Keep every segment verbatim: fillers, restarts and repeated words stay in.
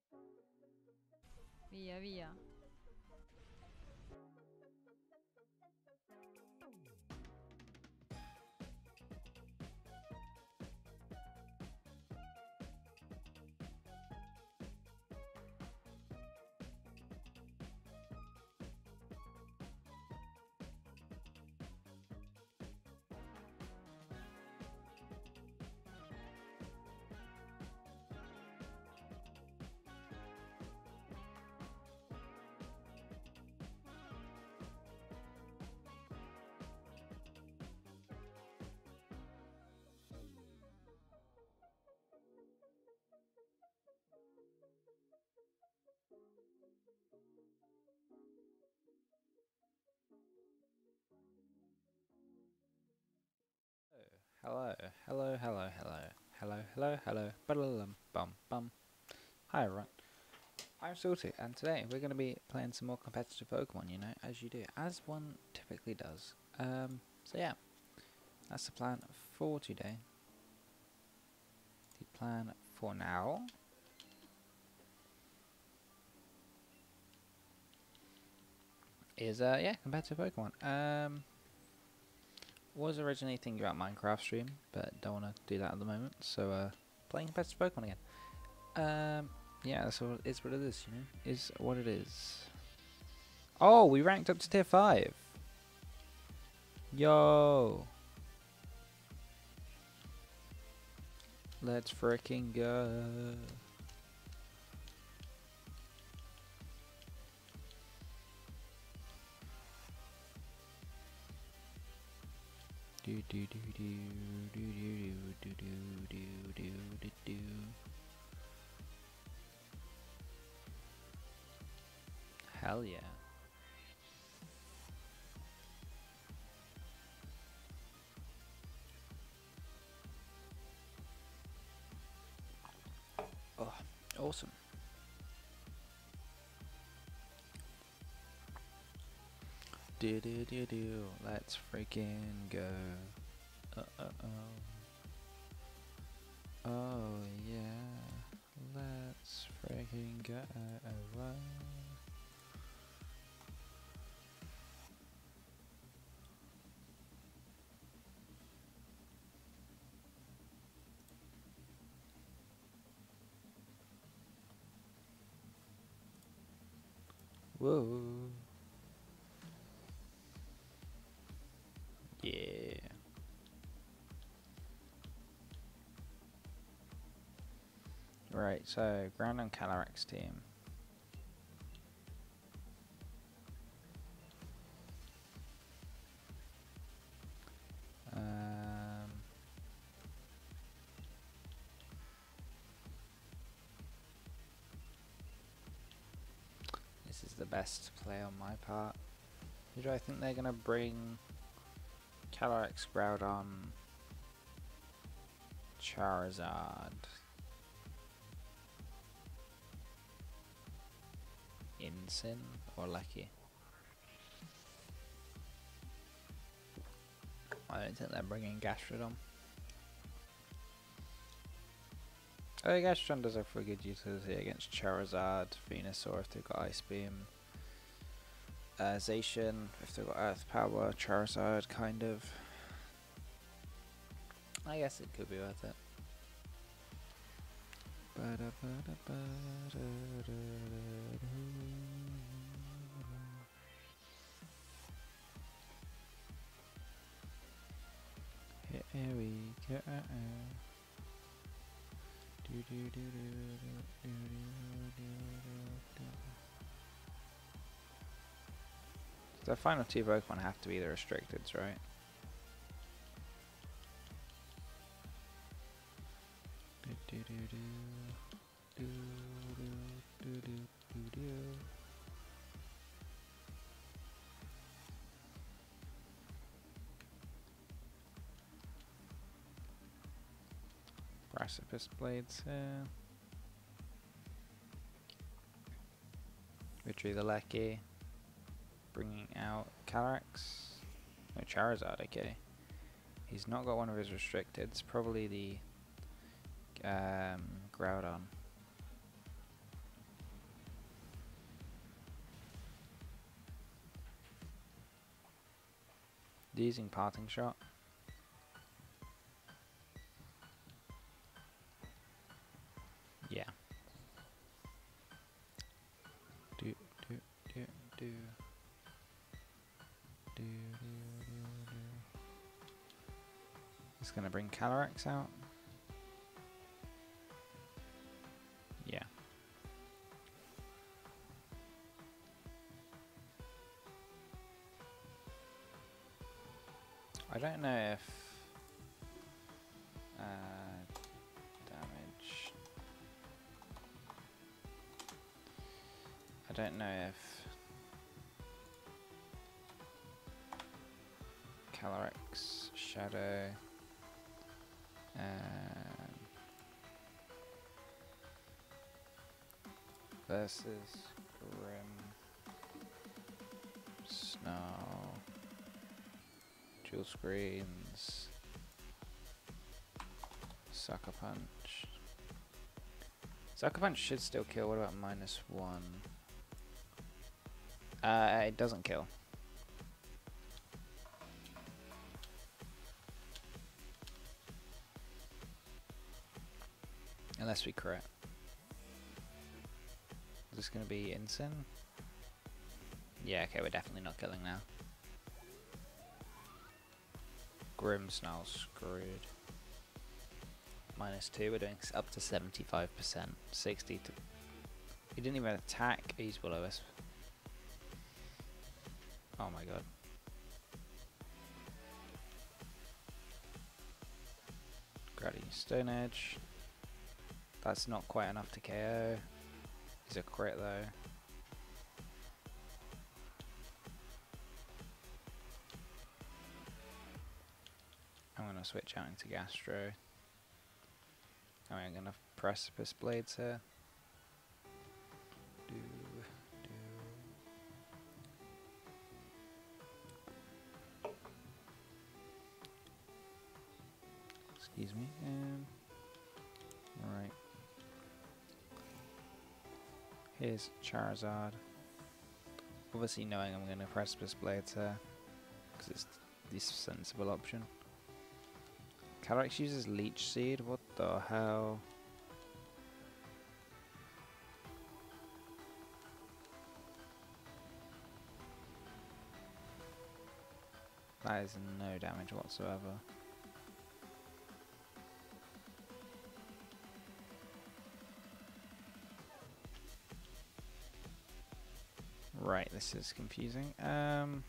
Via, via. Hello, hello, hello, hello, hello, hello, hello, ba-da-lum, bum, bum. Hi everyone, I'm Salty, and today we're going to be playing some more competitive Pokemon, you know, as you do, as one typically does. Um, so yeah, that's the plan for today. The plan for now is, uh, yeah, competitive Pokemon. Um, was originally thinking about Minecraft stream, but don't want to do that at the moment, so, uh, playing competitive Pokemon again. Um, yeah, that's what it's what it is, you know, is what it is. Oh, we ranked up to tier five. Yo. Let's freaking go. Do do do do do do do do do do do do. Hell yeah. Oh, awesome. Do do do do. Let's freaking go. Uh uh oh. Oh yeah. Let's freaking go. Whoa. Yeah. Right, so ground and Calyrex team. Um, this is the best play on my part. Who do I think they're gonna bring? Calyrex, Groudon, Charizard, Incin, or Lucky? I don't think they're bringing Gastrodon. Oh, Gastrodon does have a good utility against Charizard, Venusaur if they've got Ice Beam, uh, Zacian if they've got Earth Power, Charizard kind of. I guess it could be worth it. Here we go. The final two Pokemon have to be the restricteds, right? Precipice Blades here. Retrieve the Lecky. Bringing out Calyrex. No, Charizard, okay. He's not got one of his restricteds. Probably the um, Groudon. Using parting shot. Yeah. Do do do do do do do do. It's gonna bring Calyrex out. Yeah. I don't know if uh, damage. I don't know if Calyrex, Shadow, um, versus Grim, Snow, Dual Screens, Sucker Punch. Sucker Punch should still kill. What about minus one? Uh, it doesn't kill. Unless we crit. Is this going to be Incin? Yeah, okay, we're definitely not killing now. Grim Snarl's screwed. Minus two, we're doing up to seventy-five percent. sixty to... He didn't even attack, he's below us. Oh my god. Grady Stone Edge. That's not quite enough to K O. He's a crit though. I'm gonna switch out into Gastro. Oh, I'm gonna Precipice Blades here. Do, do. Excuse me. Um, Alright. Here's Charizard. Obviously knowing I'm going to Precipice Blades here, because it's the sensible option. Calyrex uses Leech Seed, what the hell? That is no damage whatsoever. Right, this is confusing. Um,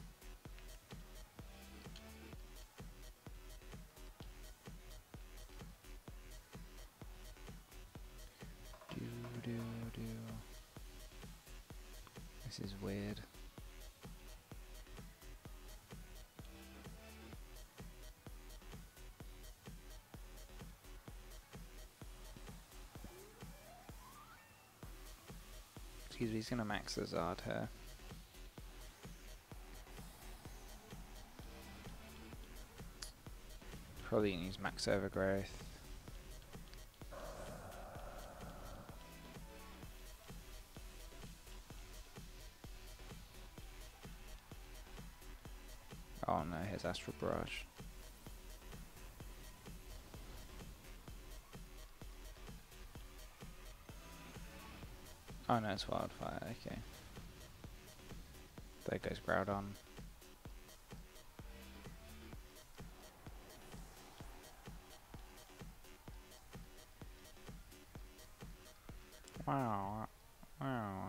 do do do. This is weird. Excuse me, he's gonna max the Zard here. Probably gonna use max overgrowth. Oh no, here's Astral Barrage. Oh no, it's Wildfire, okay. There goes Groudon. Wow. Wow.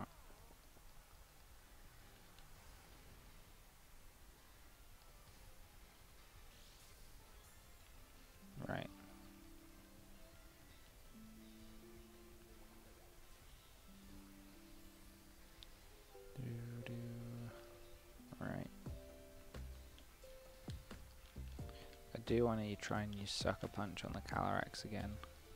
Right. Do do. Right. I do want to try and use Sucker Punch on the Calyrex again.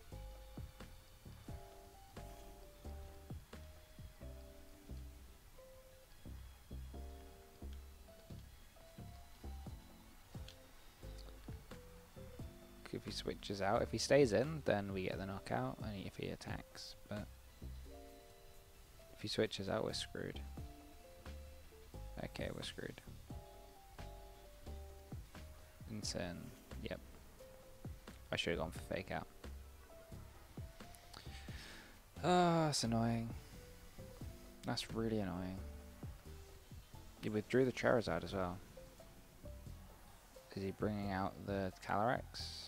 If he switches out, if he stays in, then we get the knockout, and if he attacks, but if he switches out, we're screwed. Okay, we're screwed. Insane. Yep. I should have gone for fake out. Oh, that's annoying. That's really annoying. He withdrew the Charizard as well. Is he bringing out the Calyrex?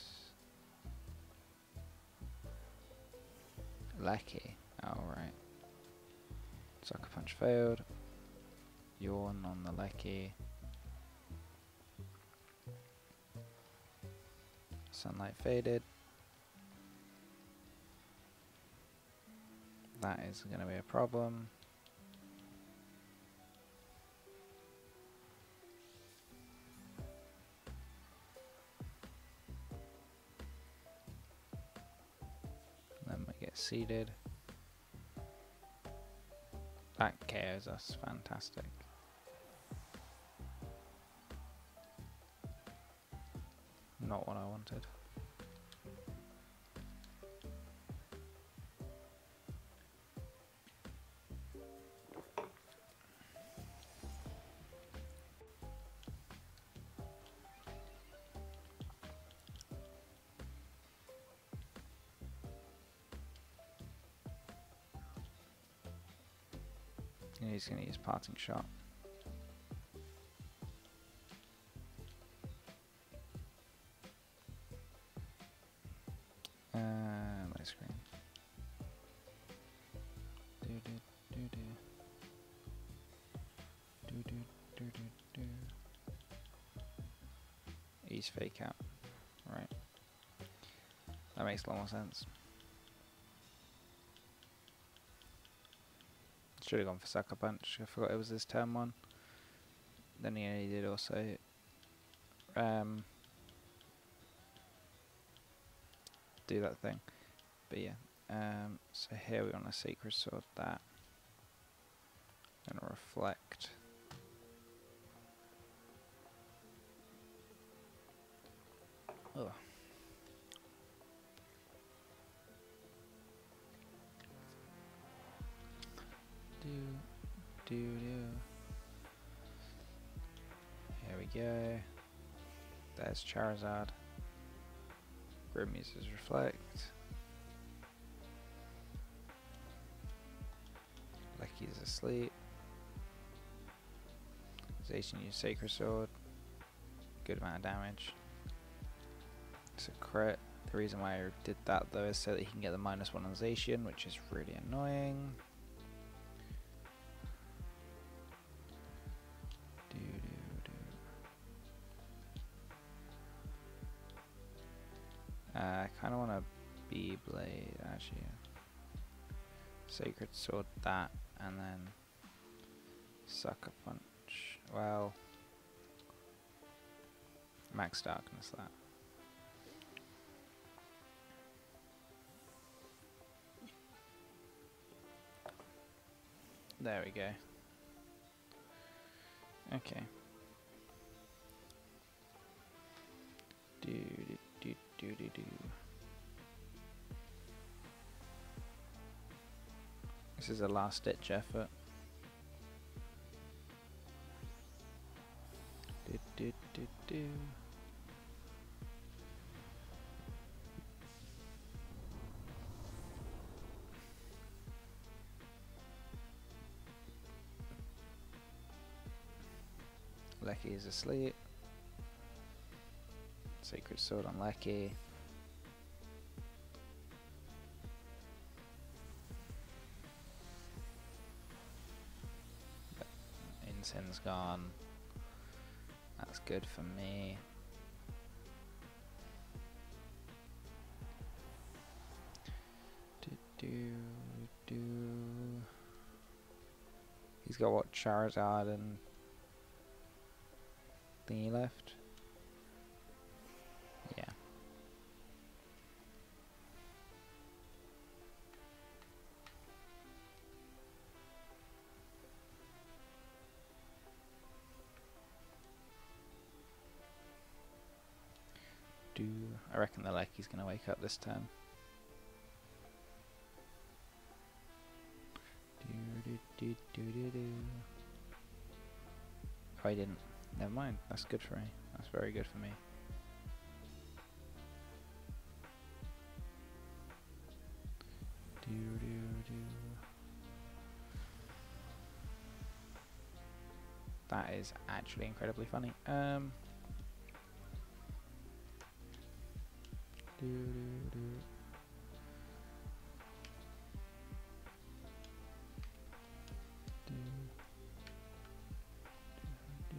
Lucky. Oh, right. Sucker Punch failed. Yawn on the Lucky. Sunlight faded. That is going to be a problem. Then we get seeded. That K Os us. Fantastic. Not what I wanted. And he's going to use Parting Shot. Uh, my screen. Do do do do. Do do do do do. He's fake out. Right. That makes a lot more sense. Should have gone for Sucker Punch. I forgot it was his turn one. Then he, he did also um, do that thing. But yeah. Um, so here we want to Sacred Sword that. And Reflect. Ugh. Do, do, do. Here we go. There's Charizard. Grim uses Reflect. Lucky's asleep. Zacian uses Sacred Sword. Good amount of damage. It's a crit. The reason why I did that though is so that he can get the minus one on Zacian, which is really annoying. Do, do, do. Uh, I kind of want to B-Blade actually. Sacred Sword that, and then Sucker Punch. Well, Max Darkness that. There we go. Okay. Do do do do do do. This is a last ditch effort. Do do do do. Lucky is asleep. Sacred Sword on Lucky. Incense gone. That's good for me. Do do do. He's got what, Charizard and thingy left? Yeah. Do I reckon the Lucky's gonna wake up this turn? Do do do do do do. Oh, I didn't. Never mind. That's good for me. That's very good for me. that is actually incredibly funny. Um, do, do, do. Do, do,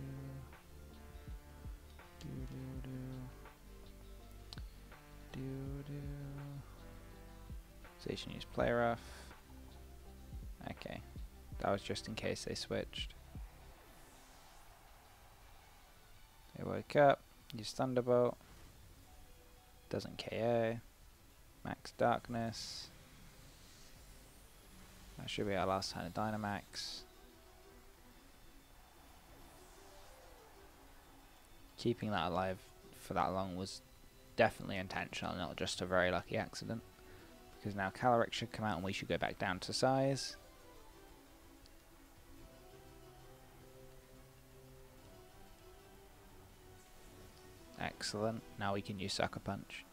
do, do, do, do, do. Station use play rough. Okay, that was just in case they switched. They woke up, use Thunderbolt, doesn't K O, max darkness. That should be our last time of Dynamax. Keeping that alive for that long was definitely intentional, not just a very lucky accident. Because now Calyrex should come out and we should go back down to size. Excellent. Now we can use Sucker Punch.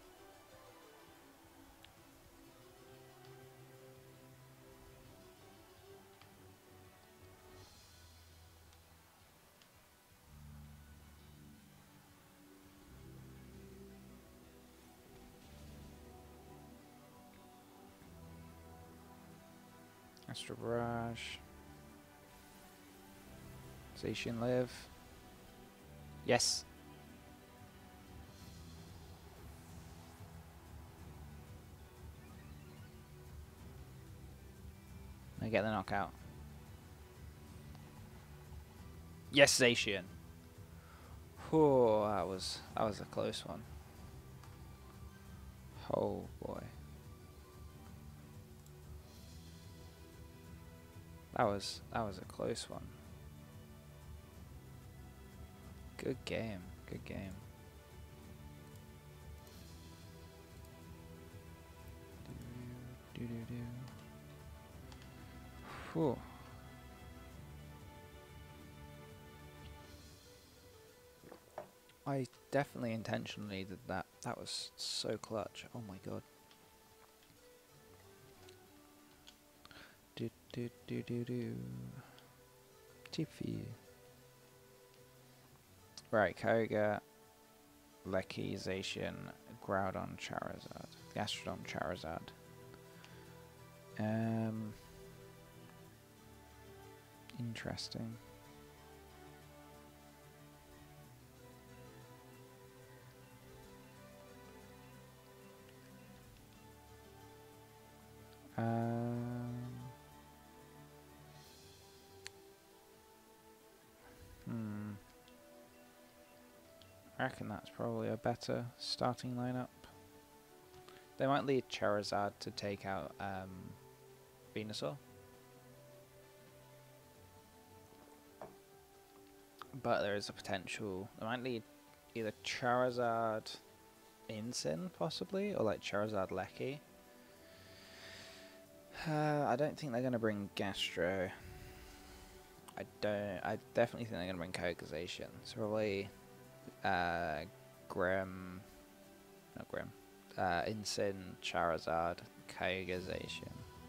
Astral Barrage. Zacian live. Yes. I get the knockout. Yes, Zacian. Oh, that was that was a close one. Oh boy. That was that was a close one. Good game. Good game. Do do do do. Whew. I definitely intentionally did that. That was so clutch. Oh my god. Do do do do do. Tiffy. Right, Koga, Lecky, Zacian, Groudon, Charizard, Gastrodon, Charizard. Um, interesting. Um, hmm. I reckon that's probably a better starting lineup. They might lead Charizard to take out um, Venusaur. But there is a potential. They might lead either Charizard Incin, possibly, or like Charizard Lecky. Uh, I don't think they're going to bring Gastro. I don't. I definitely think they're going to bring Kogazation. So probably uh, Grim. Not Grim. Uh, Incin, Charizard, Kogazation.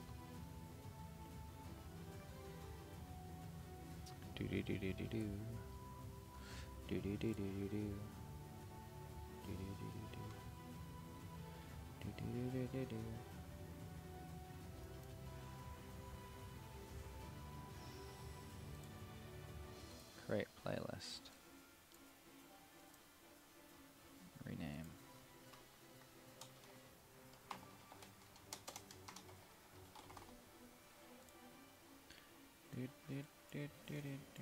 Do do do do do do. Do do do do do do. Do do do do do. Do do do do do. Create playlist. Rename. Do, do, do, do, do, do.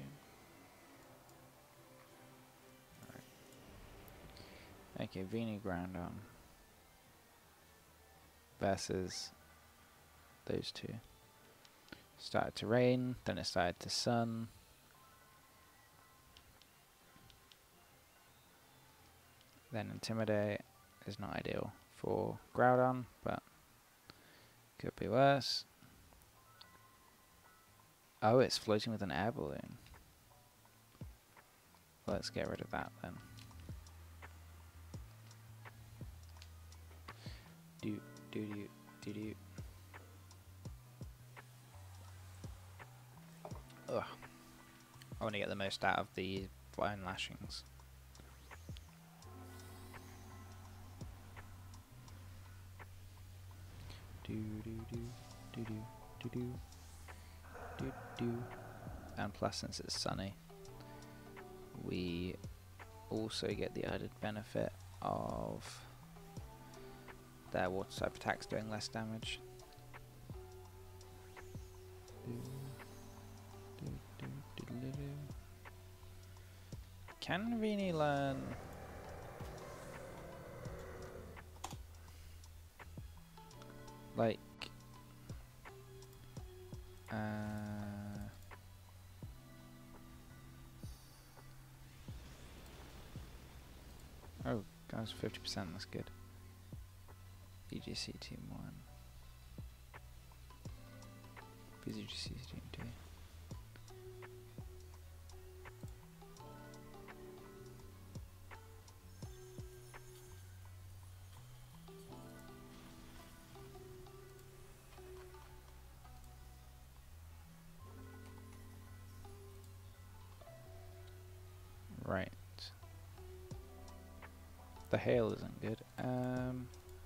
Alright. Okay, Vini Groundon versus those two. Started to rain, then it started to sun. Then Intimidate is not ideal for Groudon, but could be worse. Oh, it's floating with an air balloon. Let's get rid of that then. Do do do do do. Ugh. I want to get the most out of the vine lashings. Do do do do do do do do do. And plus, since it's sunny, we also get the added benefit of their water type attacks doing less damage. Can Rini learn like uh oh, guys, fifty percent, that's good. V G C team one. V G C team two. Right. The hail isn't good. Um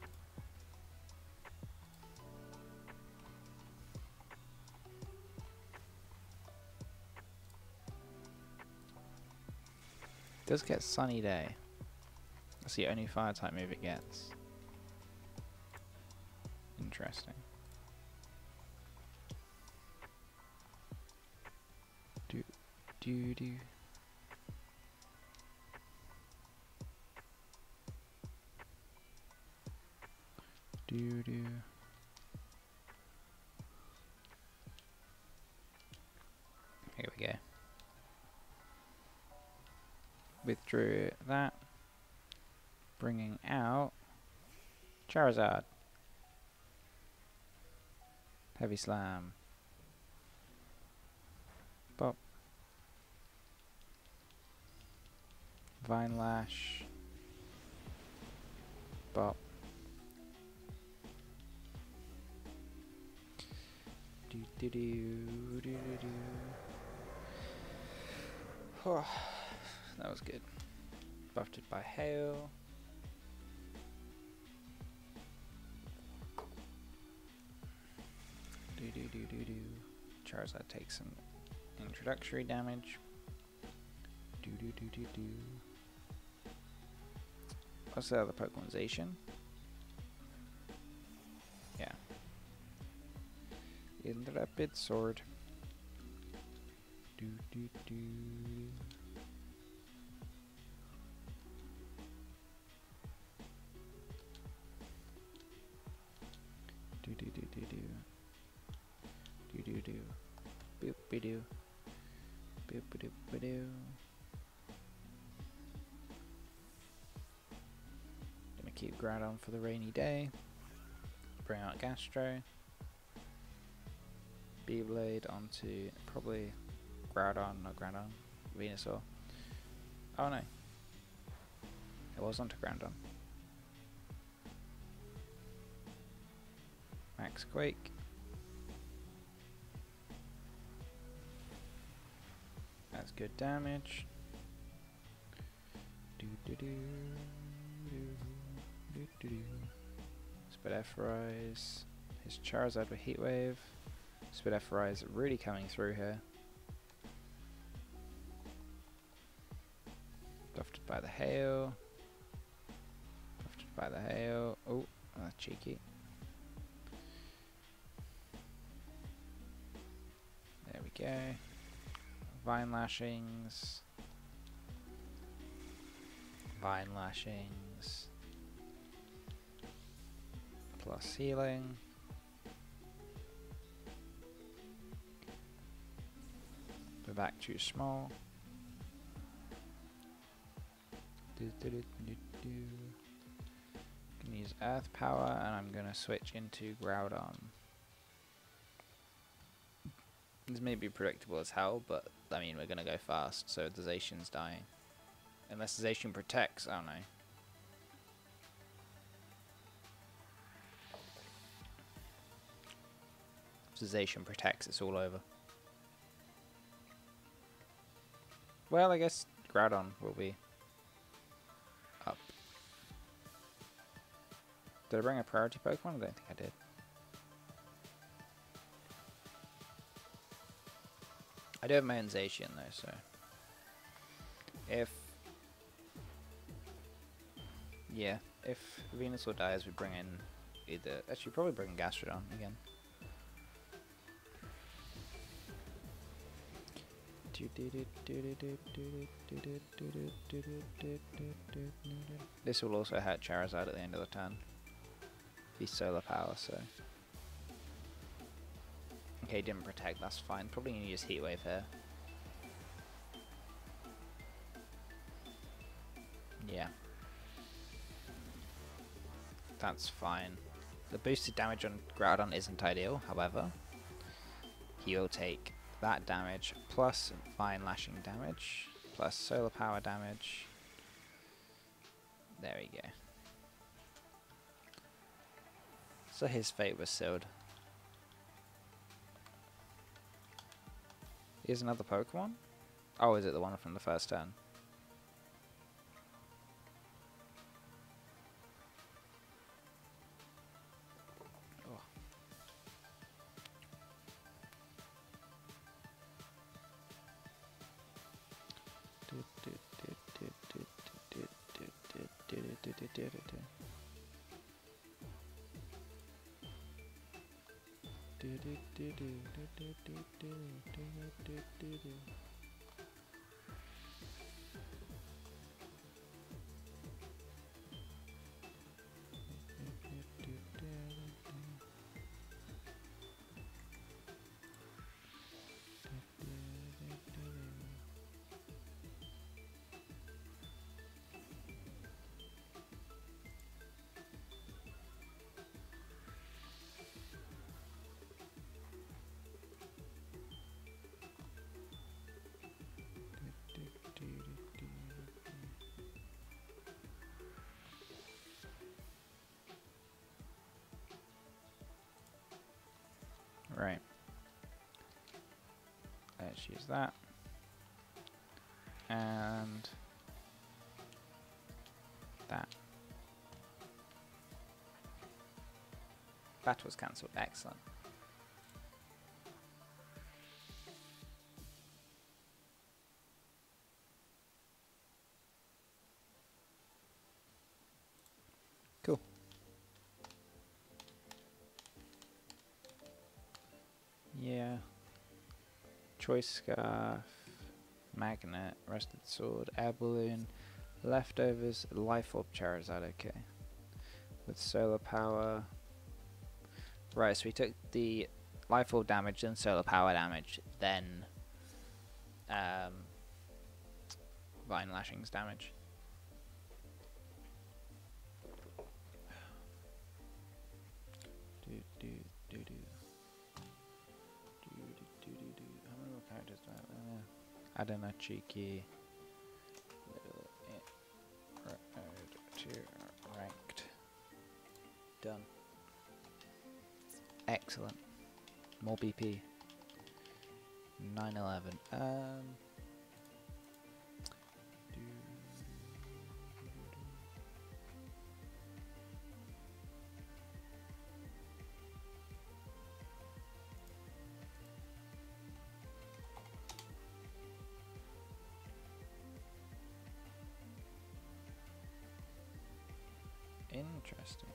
Does get sunny day. That's the only fire type move it gets. Interesting. Do do do. Do do. Here we go. Withdrew that, bringing out Charizard. Heavy Slam. Bop. Vine Lash. Bop. Do do do do do do. Oh. That was good. Buffed it by hail. Do do do do do. Charizard takes some introductory damage. Do do do do do. What's the other Pokemon? Zacian? Yeah. Intrepid Sword. Do do do. Do do do do do. Do do do. Boop be doo. Boop be doo be doo. Gonna keep Groudon for the rainy day. Bring out Gastro. Beyblade onto probably Groudon, not Groudon, Venusaur. Oh no. It was onto Groudon. Max Quake. That's good damage. Do do do do do do do. Spideferize. His Charizard with Heat Wave. Spideferize really coming through here. Buffed by the hail. Buffed by the hail. Oh, that's cheeky. There we go. Vine Lashings. Vine Lashings. Plus healing. We're back too small. Do, do, do, do, do. Can use Earth Power, and I'm gonna switch into Groudon. This may be predictable as hell, but I mean we're gonna go fast, so the Zacian's dying. Unless the Zacian protects, I don't know. If the Zacian protects, it's all over. Well, I guess Groudon will be up. Did I bring a priority Pokemon? I don't think I did. I do have my own Zacian though, so if yeah, if Venusaur dies, we bring in either. Actually, probably bring Gastrodon again. This will also hurt Charizard at the end of the turn. He's solar power, so. Okay, didn't protect, that's fine. Probably gonna use Heat Wave here. Yeah. That's fine. The boosted damage on Groudon isn't ideal, however. He will take that damage plus Vine Lashing damage plus solar power damage. There we go. So his fate was sealed. Here's another Pokemon? Oh, is it the one from the first turn? Oh. Right. Let's use that. And that. That was cancelled. Excellent. Cool. Yeah. Choice Scarf, Magnet, Rusted Sword, Air Balloon, Leftovers, Life Orb Charizard, okay. With Solar Power. Right, so we took the Life Orb damage and Solar Power damage, then um, Vine Lashings damage. Do, do, do, do. How many more characters do I have? Uh, add in a cheeky little to ranked. Done. Excellent. More B P. nine eleven. Um. Interesting.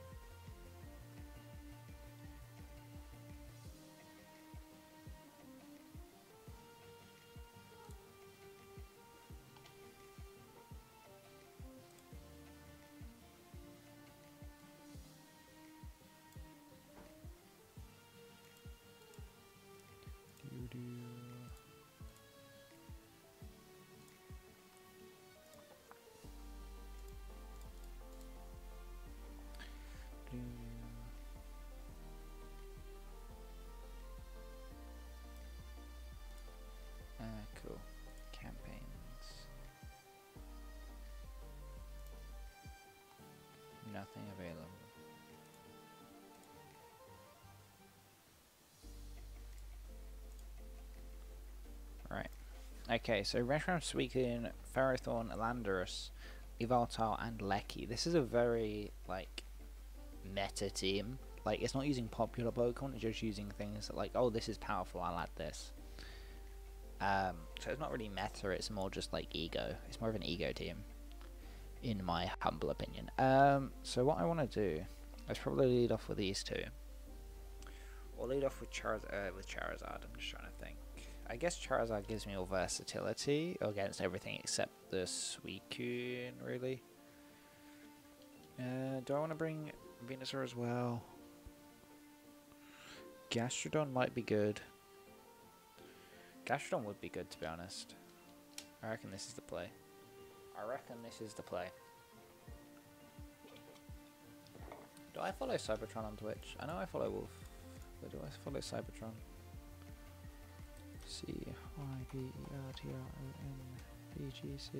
Doo-doo. Okay, so Reshiram, Suicune, Ferrothorn, Landorus, Yveltal, and Lecky. This is a very, like, meta team. Like, it's not using popular Pokemon, it's just using things that, like, oh, this is powerful, I'll add this. Um, so it's not really meta, it's more just, like, ego. It's more of an ego team, in my humble opinion. Um, so what I want to do is probably lead off with these two. Or lead off with, Chariz uh, with Charizard, I'm just trying to think. I guess Charizard gives me all versatility against everything except the Suicune, really. Uh, do I want to bring Venusaur as well? Gastrodon might be good. Gastrodon would be good, to be honest. I reckon this is the play. I reckon this is the play. Do I follow Cybertron on Twitch? I know I follow Wolf, but do I follow Cybertron? C Y B E R T R O N V G C.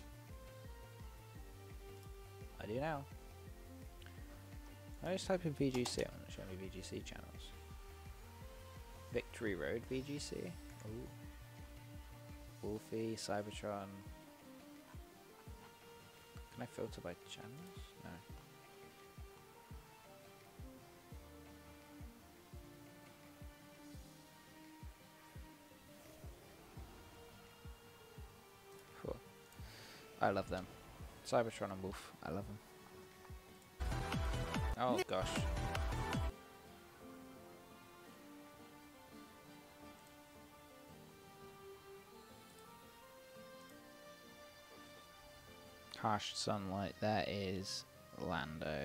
I do now. I just type in V G C, I'm going to show me V G C channels. Victory Road V G C. Ooh. Wolfie, Cybertron. Can I filter by channels? No. Cool. I love them. Cybertron and Wolf. I love them. Oh gosh. Harsh Sunlight, that is Lando.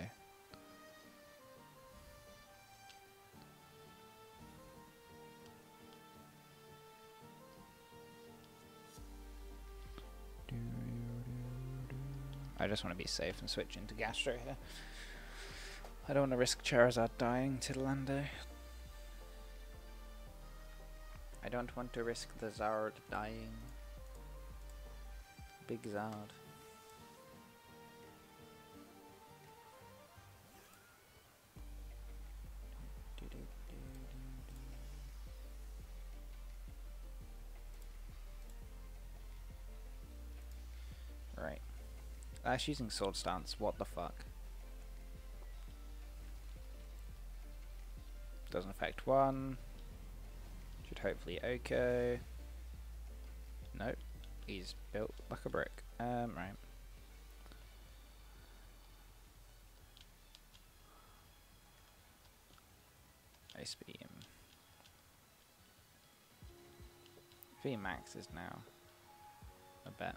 I just want to be safe and switch into Gastro here. I don't want to risk Charizard dying to Lando. I don't want to risk the Zard dying. Big Zard. Right. That's using Sword Stance. What the fuck? Doesn't affect one. Should hopefully okay. Nope. He's built like a brick. Um, right. Ice Beam. V Max is now. I bet.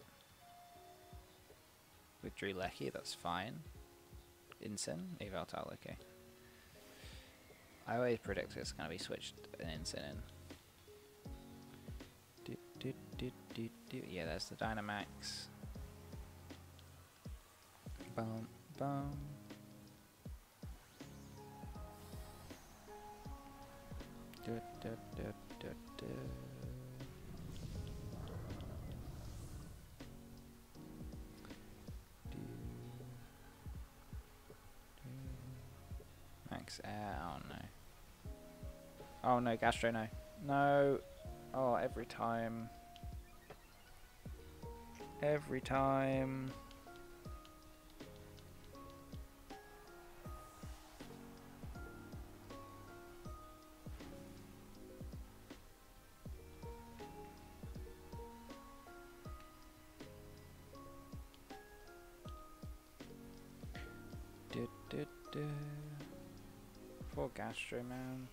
Withdrew Lecky, that's fine. Incin, Yveltal, okay. I always predict it's going to be switched an Incin in. Do, do, do, do, do. Yeah, there's the Dynamax. Boom, boom. Do, do, do, do, do. Max air, oh no. Oh no, Gastro, no. No. Oh, every time. Every time. Du, du, du. Poor Gastro, man.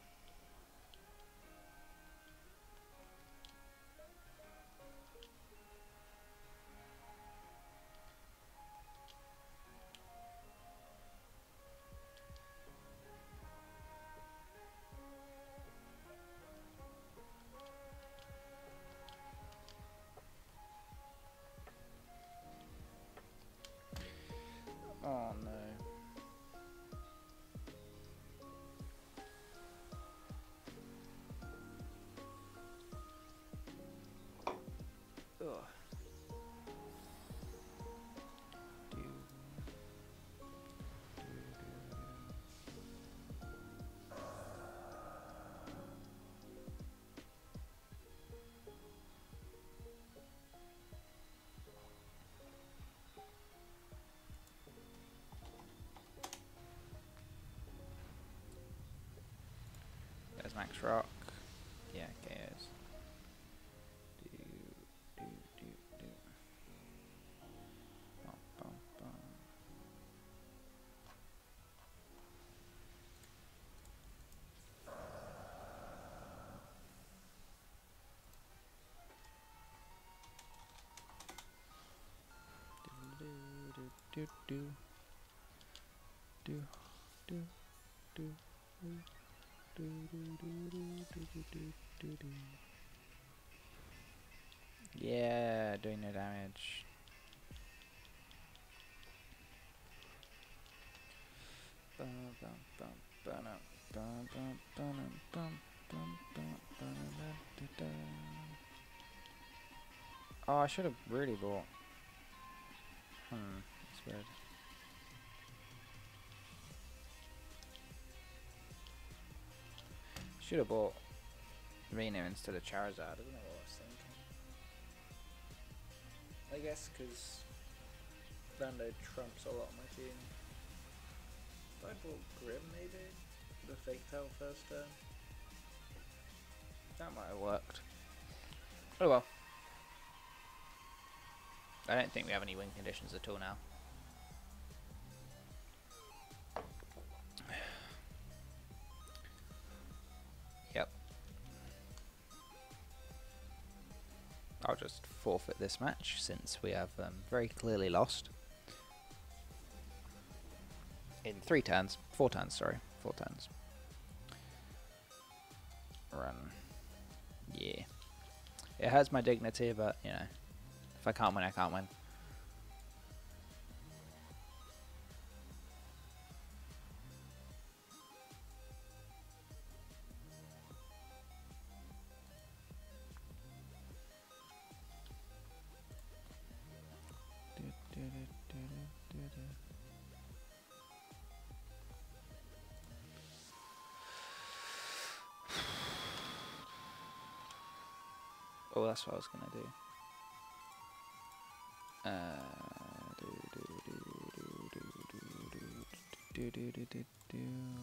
Oh no. X Rock. Yeah, K Os. Do, do, do, do. Bum, bum, bum. Do, do, do, do, do, do, do, do, do, do, do, do, do, do. Yeah, doing no damage. Bum, bum, bum, bum, bum, bum, bum, bum, bum, bum, bum, da, da, da. Oh, I should have really bought. Hmm, that's weird. Should have bought Reno instead of Charizard. I don't know what I was thinking. I guess because Rando trumps a lot of my team. If I bought Grim maybe? The fake tail first turn? That might have worked. Oh well. I don't think we have any win conditions at all now. Yep. I'll just forfeit this match since we have um, very clearly lost. In three turns. Four turns, sorry. Four turns. Run. Yeah. It hurts my dignity, but, you know, if I can't win, I can't win. Oh, that's what I was gonna do. Uh, do do do do do do do do do do.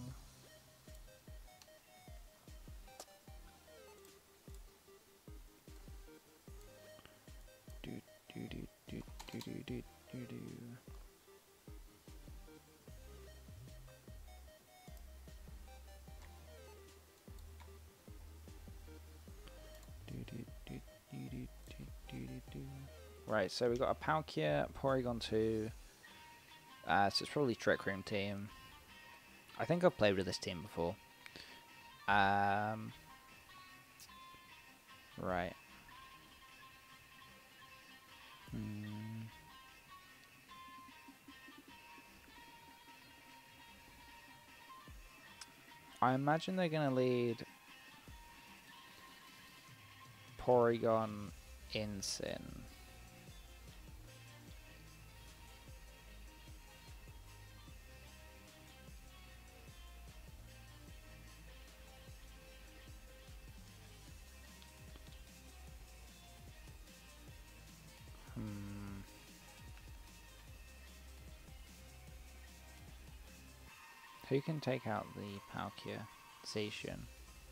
Do do do do do do do do do. Right, so we've got a Palkia, Porygon two, uh, so it's probably Trick Room team. I think I've played with this team before. Um, right. Hmm. I imagine they're going to lead Porygon Incin. Hmm. Who can take out the Palkia? Zacian.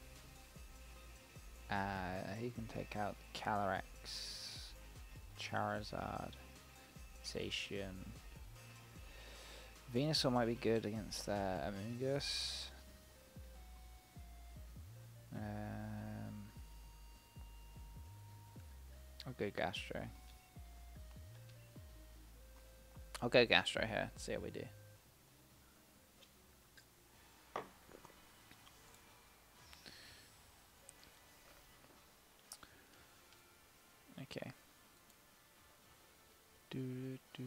Uh, who can take out Calyrex? Charizard. Zacian. Venusaur might be good against uh, Amoonguss. Um, I'll go Gastro. I'll go Gastro here, see how we do. Okay. Do do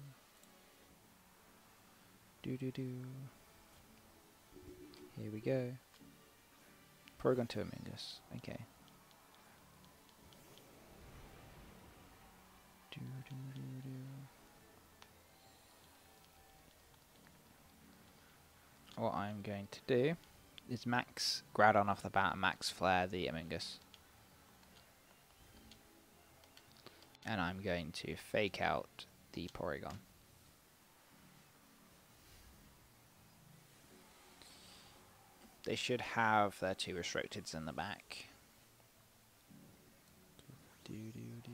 do do do do. Here we go. Porygon to Amoonguss. Okay. Do do do do. What I'm going to do is max Groudon off the bat and max Flare the Amoonguss. And I'm going to fake out the Porygon. They should have their two restricteds in the back. Do, do, do, do.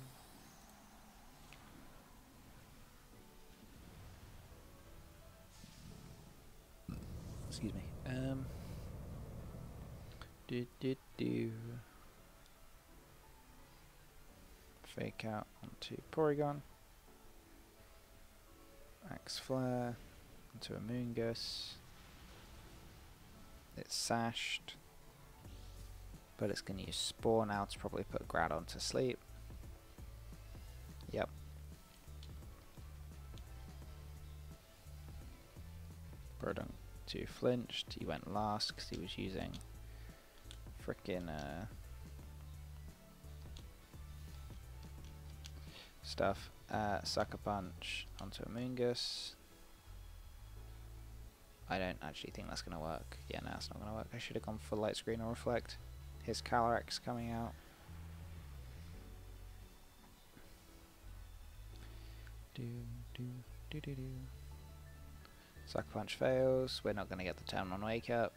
Excuse me. Um. Do do do. Fake out onto Porygon. Axe Flare onto a Moongus. It's sashed, but it's going to use Spore now to probably put Groudon to sleep. Yep. Groudon two flinched. He went last because he was using frickin' uh, stuff. Uh, Sucker Punch onto a Moongus. I don't actually think that's going to work. Yeah, no, it's not going to work. I should have gone for Light Screen or Reflect. His Calyrex coming out. Do, do, do, do, do. Sucker Punch fails. We're not going to get the turn on Wake Up.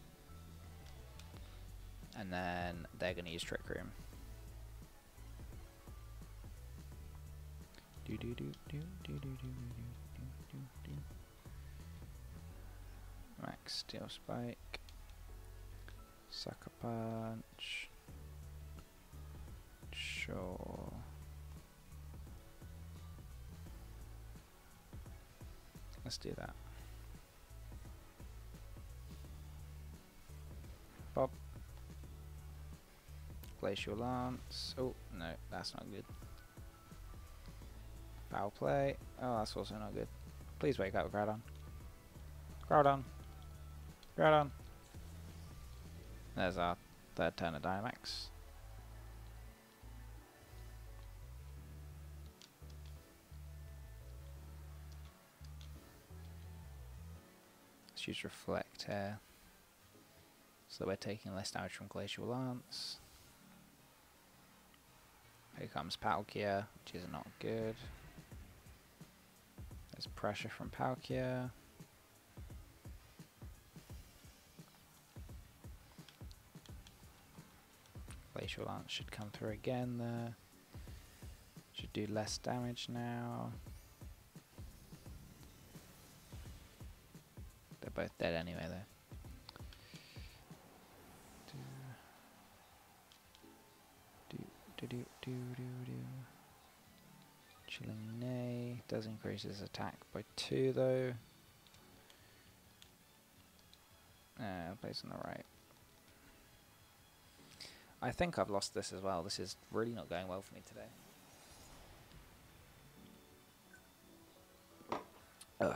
And then they're going to use Trick Room. Do, do, do, do, do, do, do, do, do, do. Max Steel Spike, Sucker Punch, sure. Let's do that. Pop. Glacial Lance. Oh, no, that's not good. Foul Play. Oh, that's also not good. Please wake up, Groudon. Groudon. Groudon. There's our third turn of Dynamax. Let's use Reflect here. So we're taking less damage from Glacial Lance. Here comes Palkia, which is not good. There's pressure from Palkia. Glacial Lance should come through again there. Should do less damage now. They're both dead anyway though. Do do do do do do. Chilling Neigh does increase his attack by two though. Uh, place on the right. I think I've lost this as well. This is really not going well for me today. Ugh.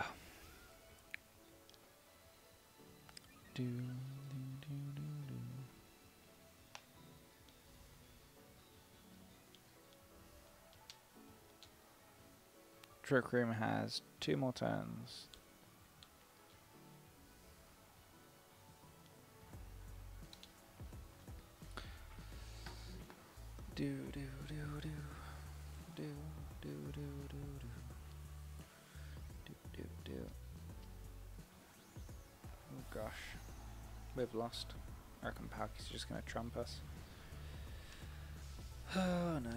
Do, do, do, do, do. Trick Room has two more turns. Do do do do do do do do do do do do. Oh gosh, we've lost. I reckon Palkia's just gonna trump us. Oh no.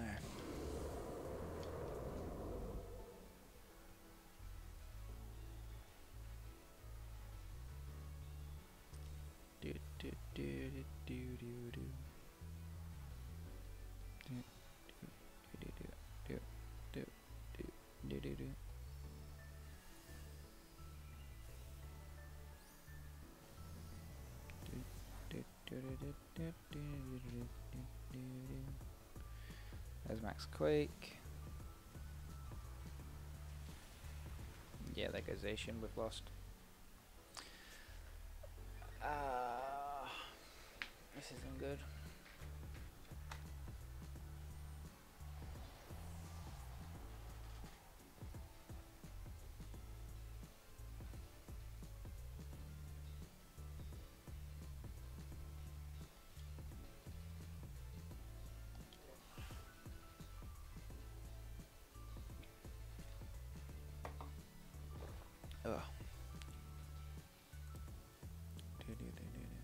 Do do do do do do do. There's Max Quake. Yeah, there goes Asian, we've lost. Uh, this isn't good. Ugh. Do, do, do, do, do.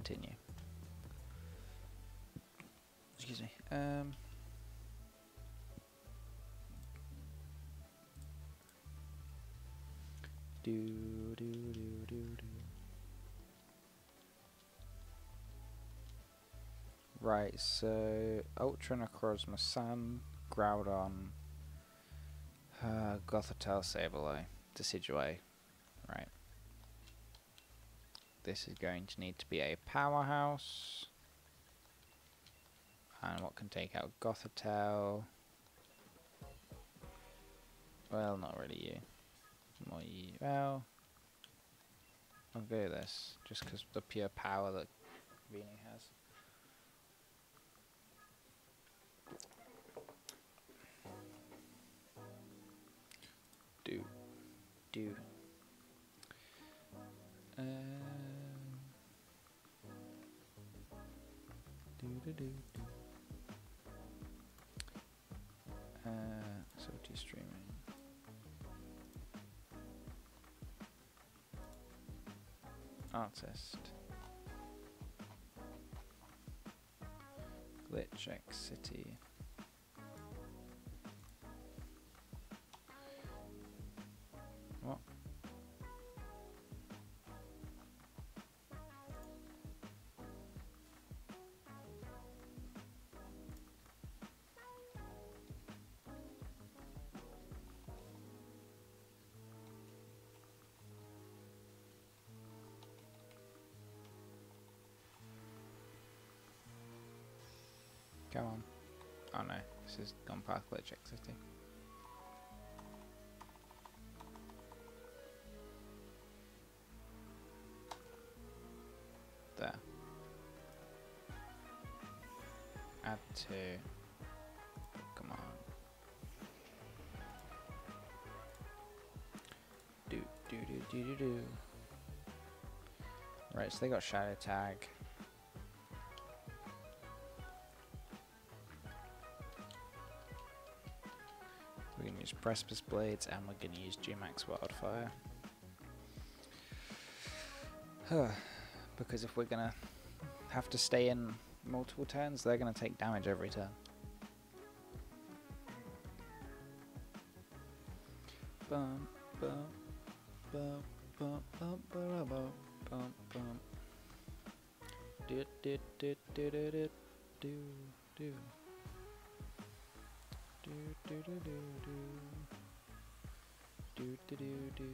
continue. Excuse me. Um. Do do do do do. Right. So Ultra Necrozma, Sun, Groudon, uh, Gothitelle, Sableye, Decidueye. Right. This is going to need to be a powerhouse. And what can take out Gothitelle? Well, not really you. More you. Well, I'll go this just because the pure power that Vini has. Do, do. Um, do do do do. Uh, so to streaming. Artist. Glitch X City. What? Come on. Oh no, this is gone past Glitch X City. There. Add to. Come on. Do do do do do do. Right, so they got Shadow Tag. We're gonna use Precipice Blades and we're gonna use G max Wildfire. Because if we're gonna have to stay in multiple turns, they're gonna take damage every turn. Bum, bum, bum, bum, bum, bum, bum, bum, bum. Do do do do do do do do. Do do do do do do do do do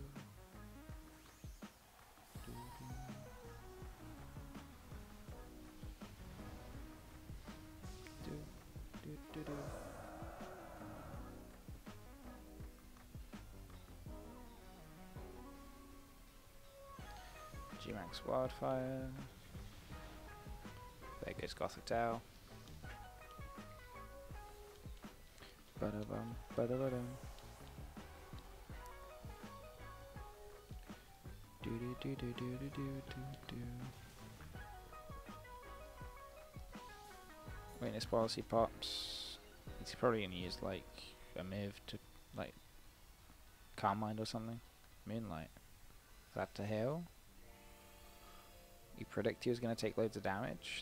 do do do do. G max Wildfire. There goes Gothitelle. Ba-da-bum, ba-da-ba-dum. Do-do-do-do-do-do-do-do. Wait, this policy pops. He's probably gonna use like a move to like Calm Mind or something. Moonlight. Is that to heal? You predict he was gonna take loads of damage.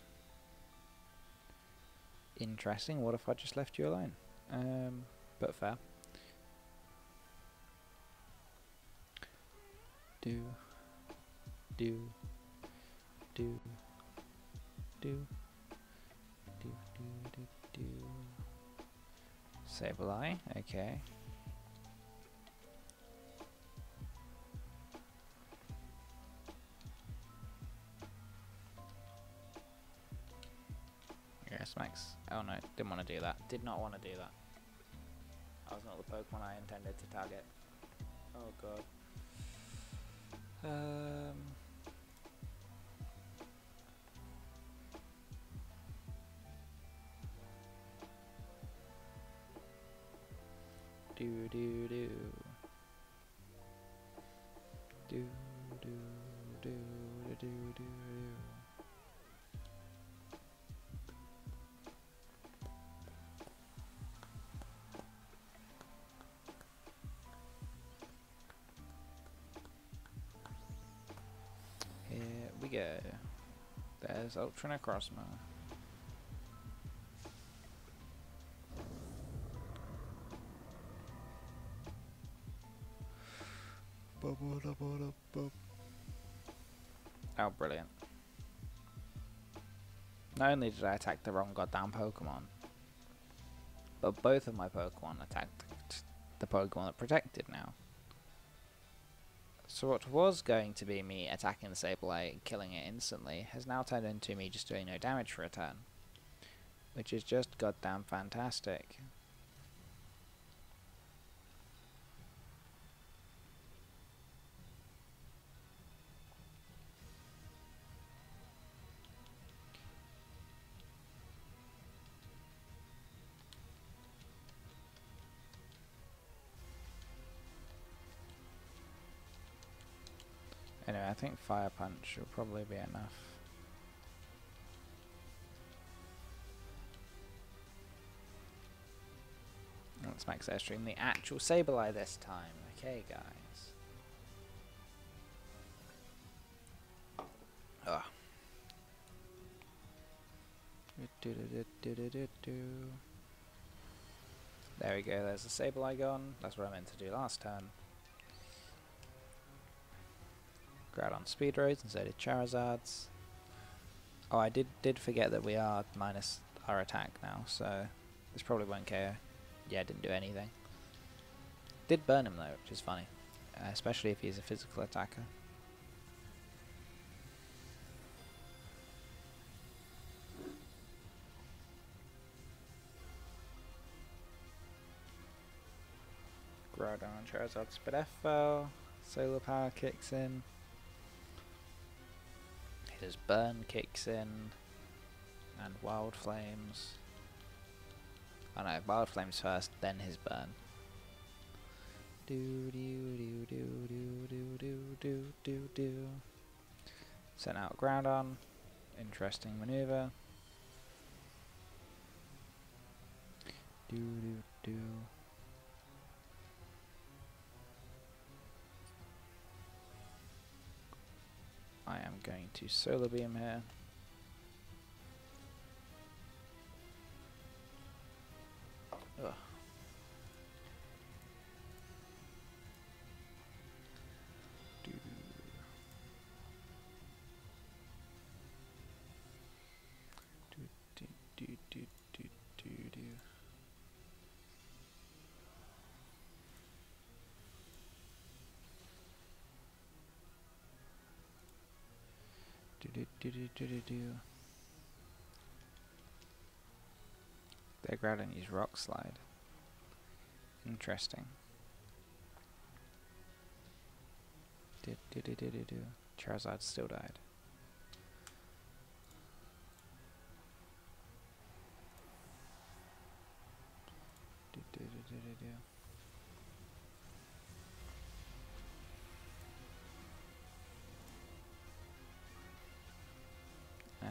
Interesting. What if I just left you alone? Um, but fair. Do, do, do, do, do, do, do, do. Sableye, okay. Yes, Max. Oh no, didn't want to do that. Did not want to do that. That was not the Pokemon I intended to target. Oh god. Um. Do do do. Do do do do do do. Here we go. There's Ultra Necrozma. Oh, brilliant. Not only did I attack the wrong goddamn Pokemon, but both of my Pokemon attacked the Pokemon that protected now. So what was going to be me attacking the Sableye and killing it instantly has now turned into me just doing no damage for a turn. Which is just goddamn fantastic. Anyway, I think Fire Punch will probably be enough. Let's max Airstream the actual Sableye this time. Okay, guys. Ugh. There we go, there's the Sableye gone. That's what I meant to do last turn. Groudon Speed Rose and so did Charizard's. Oh, I did did forget that we are minus our attack now, so this probably won't K O. Yeah, didn't do anything. Did burn him though, which is funny. Uh, especially if he's a physical attacker. Groudon and Charizard Speed F L. Solar Power kicks in. His burn kicks in. And Wild Flames. Oh no, Wild Flames first, then his burn. Do do do do do do do do do do. Sent out Groudon. Interesting maneuver. Do do do. I am going to Solar Beam here. Ugh. Do. Do, do, do, do, do, do, do. Do, do, do, do, do, do, do. They're grabbing his Rock Slide. Interesting. Do, do, do, do, do, do. Charizard still died. Do, do, do, do, do, do. Uh,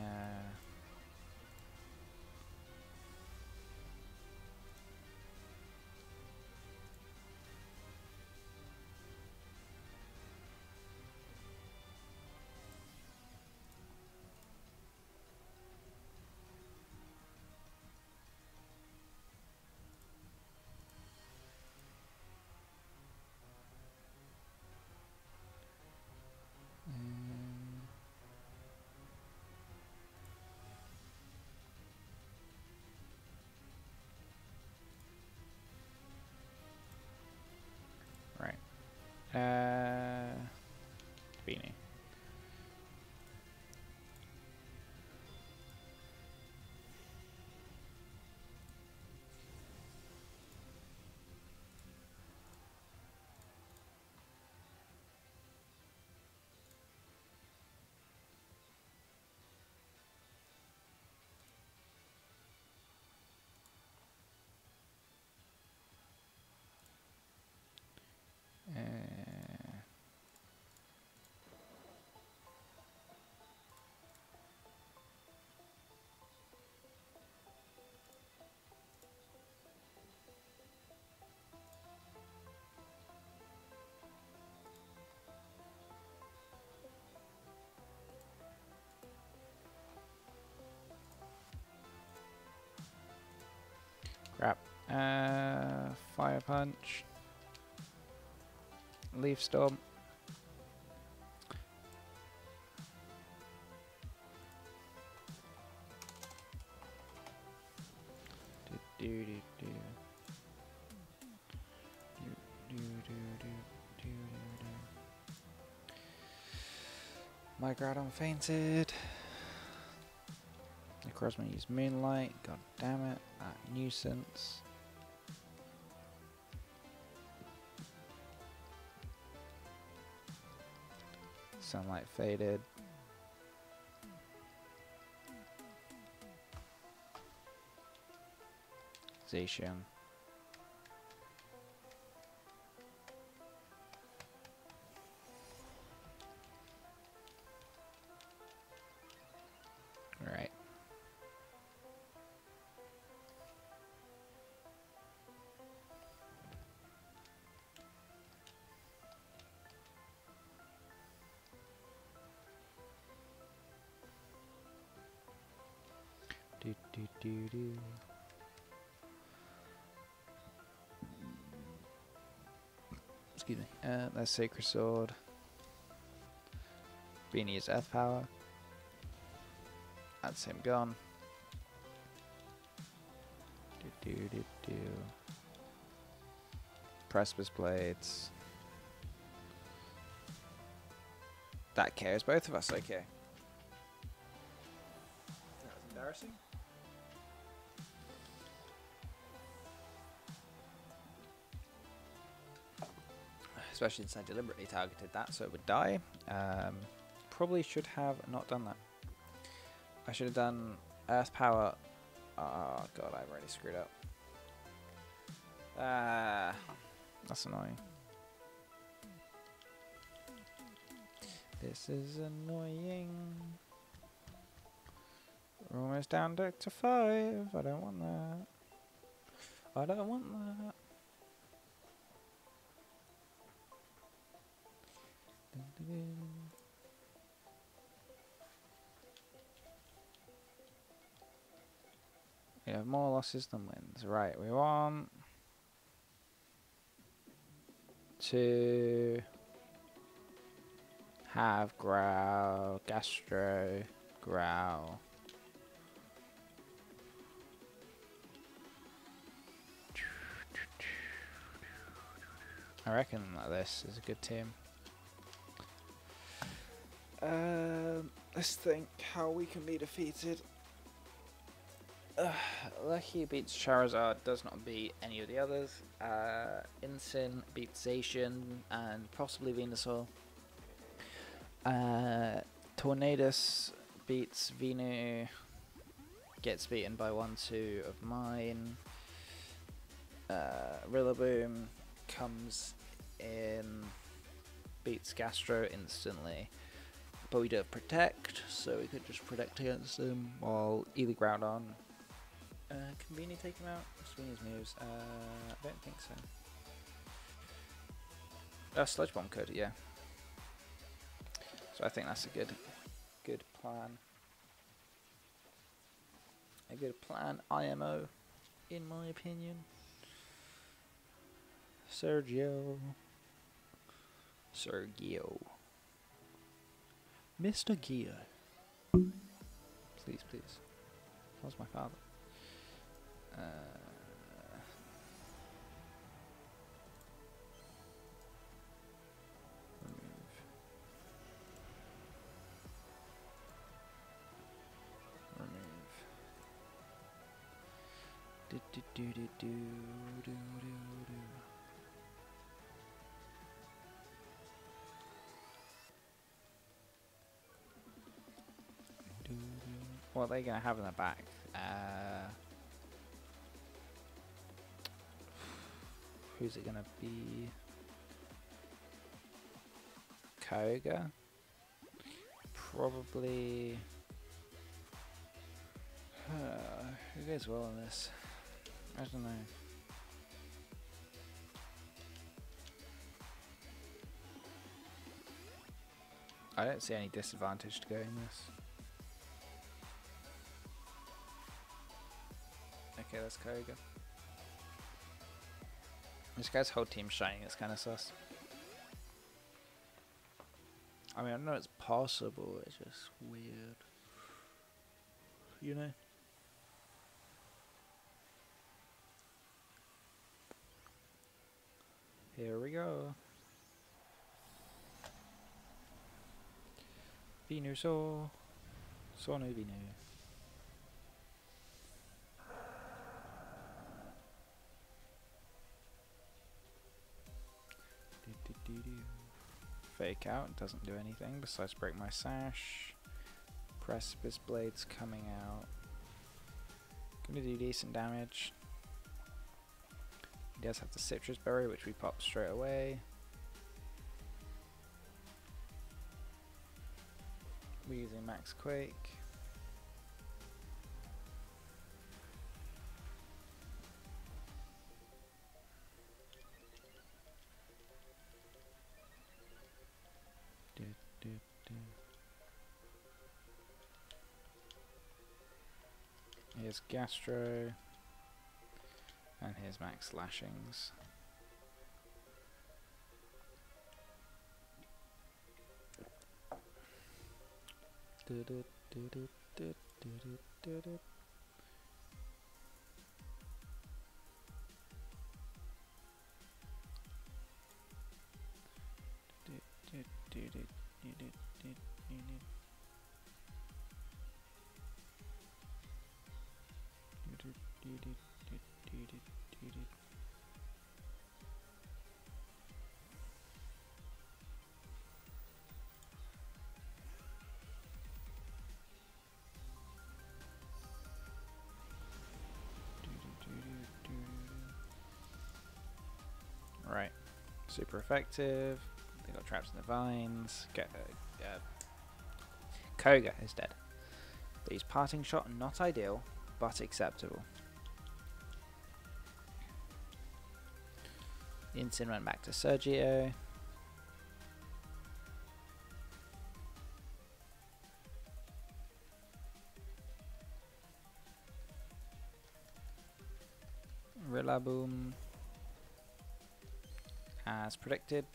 um, right. Uh, Beanie. Uh, Crap. Uh, Fire Punch. Leaf Storm. Do do do do. Do do do do do do do. My Groudon fainted. Necrozma used Moonlight. God damn it! That nuisance. Sunlight faded. Zacian. Alright. Do do do do. Excuse me. Uh, that's Sacred Sword. Beanie is Earth Power. That's him gone. Do do do do. Precipice Blades. That K Os both of us. Okay. That was embarrassing. Especially since I deliberately targeted that so it would die. Um, probably should have not done that. I should have done Earth Power. Oh god, I've already screwed up. Ah, that's annoying. This is annoying. We're almost down to, to five. I don't want that. I don't want that. We have more losses than wins. Right, we want to have Growl, Gastro, Growl. I reckon that this is a good team. Um, let's think how we can be defeated. Uh, Lucky beats Charizard, does not beat any of the others. Uh, Incin beats Zacian and possibly Venusaur. Uh, Tornadus beats Venu, gets beaten by one two of mine. Uh, Rillaboom comes in, beats Gastro instantly. But we do have Protect, so we could just protect against him while either Groudon. Uh, can Beanie take him out? Swing his moves. Uh, I don't think so. Oh, Sludge Bomb could, yeah. So I think that's a good, good plan. A good plan, I M O, in my opinion. Sergio. Sergio. Mister Gio. Please, please. How's my father? Uh, remove. Remove. Do do do do do do do do. What are they going to have in the back? Uh, who's it going to be? Koga? Probably. Uh, who goes well in this? I don't know. I don't see any disadvantage to going this. Okay, that's Koga. This guy's whole team's shining. It's kind of sus. I mean, I know it's possible. It's just weird. You know? Here we go. Venusaur. Sonu Venu. Fake out, doesn't do anything besides break my sash. Precipice Blade's coming out. Gonna do decent damage. He does have the Citrus Berry, which we pop straight away. We're using Max Quake. Do, do, do. Here's Gastro. And here's Max Lashings. Do, do, do, do, do, do, do, do. Right, super effective. They got traps in the vines. Get uh, uh, Koga is dead. These parting shot not ideal, but acceptable. Incin went back to Sergio. Rillaboom. As predicted.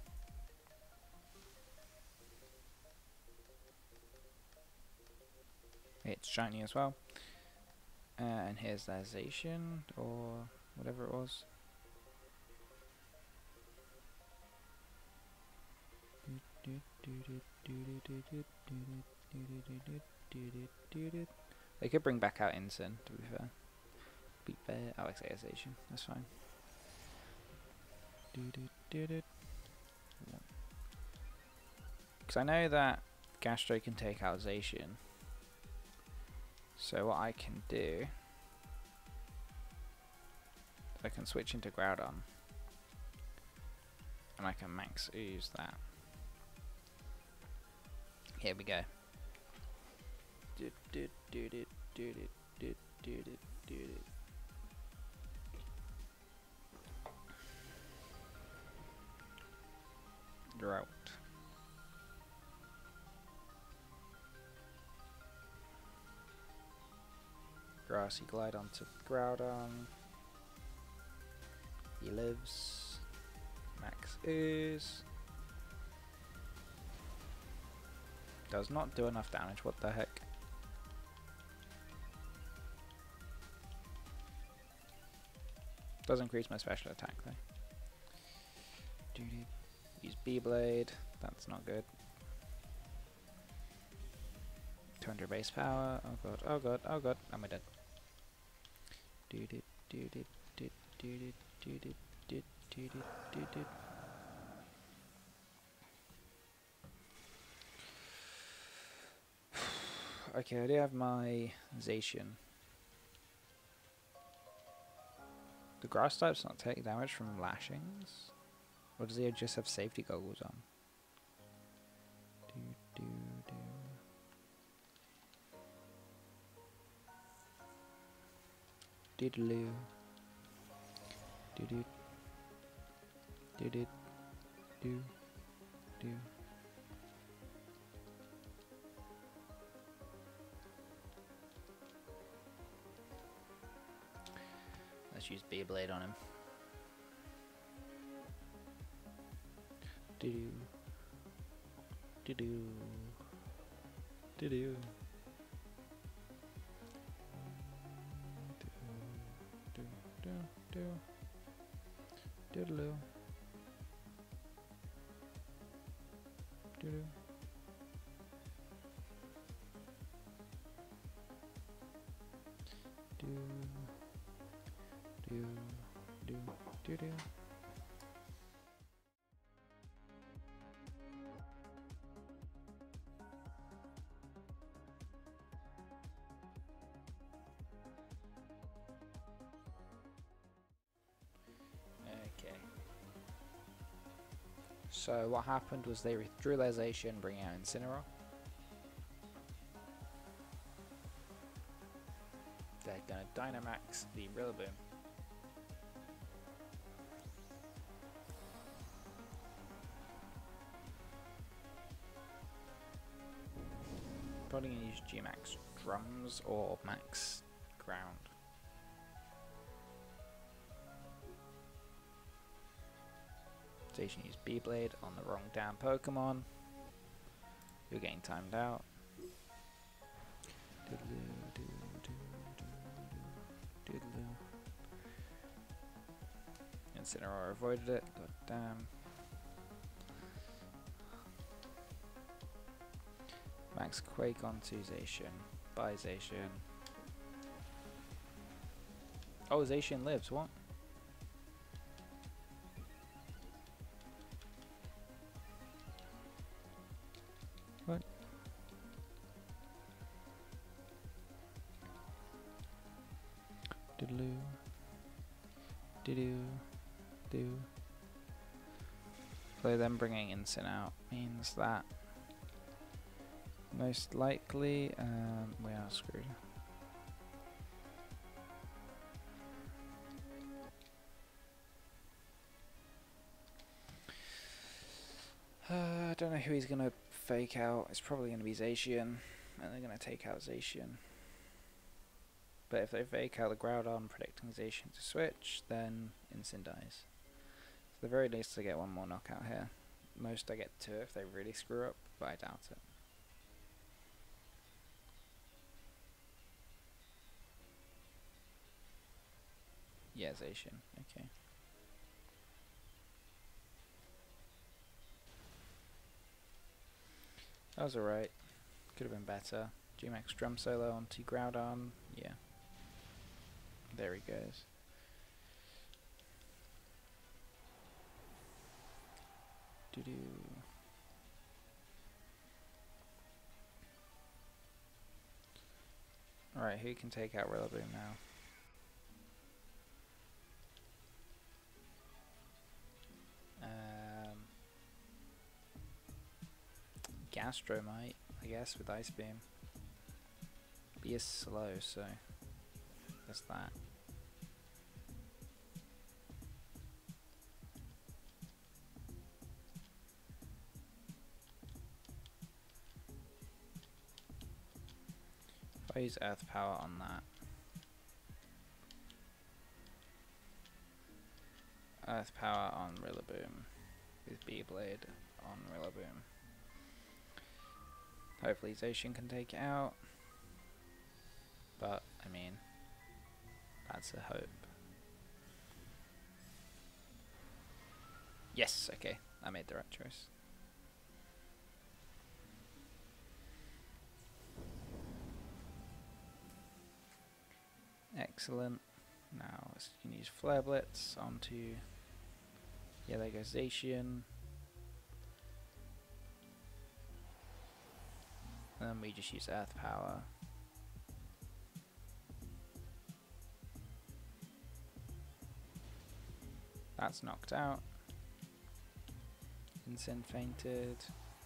It's shiny as well. Uh, and here's their Zacian, or whatever it was. They could bring back out Incin, to be fair. Be fair. I like Zacian, that's fine. Because I know that Gastro can take out Zacian. So what I can do, I can switch into Groudon, and I can max ooze that. Here we go. Drought. Grassy Glide onto Groudon. He lives. Max Ooze. Does not do enough damage, what the heck. Does increase my special attack though. Use B-Blade, that's not good. two hundred base power, oh god, oh god, oh god, am I dead? Okay, I do have my Zacian. The grass types not take damage from lashings? Or does he just have safety goggles on? Do, do, do. Diddloo. Do do. Do do. Do. Do. Let's use Beyblade on him. Do do do do do. Do do do do do do do do. Do do do do do. Okay. So what happened was they withdrew their Zacian, bringing out Incineroar. They're gonna Dynamax the Rillaboom. Probably gonna use G max Drums or Max Ground. Station use Beyblade on the wrong damn Pokemon. You're getting timed out. Incineroar avoided it, god damn. Max Quake onto Zacian. Bye Zacian. Oh, Zacian lives, what? What? Diddloo. Diddoo. Do. So them bringing Incin out means that most likely um, we are screwed. Uh, I don't know who he's gonna fake out. It's probably gonna be Zacian, and they're gonna take out Zacian. But if they fake out the Groudon, predicting Zacian to switch, then Incin dies. At the very least, I get one more knockout here. Most I get two if they really screw up, but I doubt it. Yeah, Zacian. Okay. That was alright. Could have been better. G max Drum Solo onto Groudon. Yeah. There he goes. Doo-doo. Alright, who can take out Rillaboom now? Um, Gastro might, I guess, with Ice Beam. But he is slow, so that's that. If I use Earth Power on that. Earth Power on Rillaboom with Beyblade on Rillaboom. Hopefully Zacian can take it out. But, I mean, that's a hope. Yes, okay, I made the right choice. Excellent. Now let's you can use Flare Blitz onto, yeah, there goes Zacian. And then we just use Earth Power. That's knocked out. Incin fainted.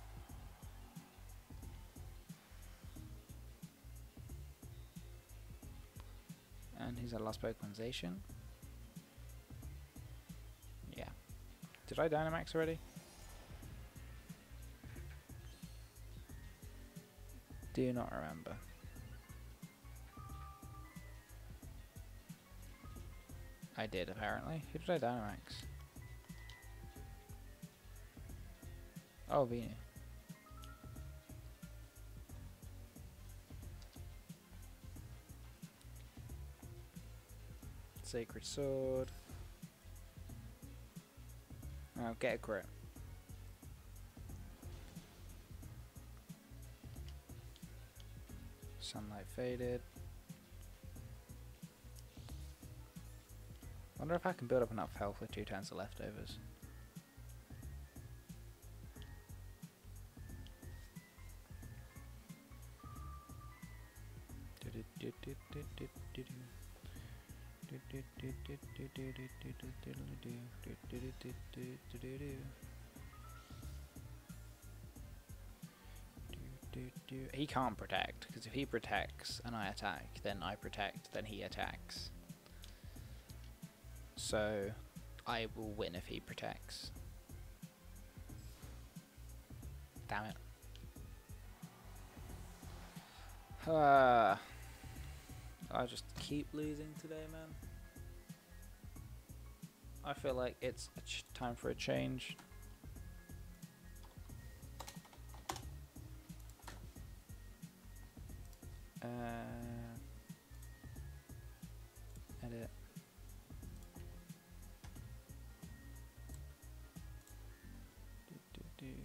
And who's our last Pokemon? Zacian? Yeah. Did I Dynamax already? Do not remember. I did apparently. Who did I Dynamax? Oh, Venu. Sacred Sword. Oh, get a crit. Sunlight faded. Wonder if I can build up enough health with two turns of leftovers. He can't protect, because if he protects and I attack, then I protect, then he attacks. So I will win if he protects. Damn it. Uh, I just keep losing today, man. I feel like it's a ch time for a change. Uh, edit. Do, do, do.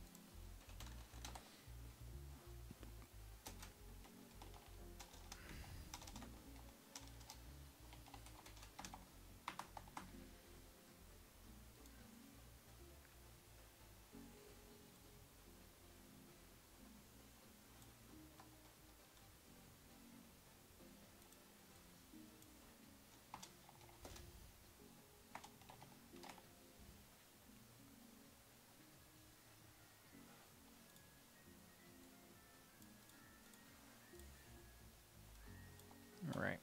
Right.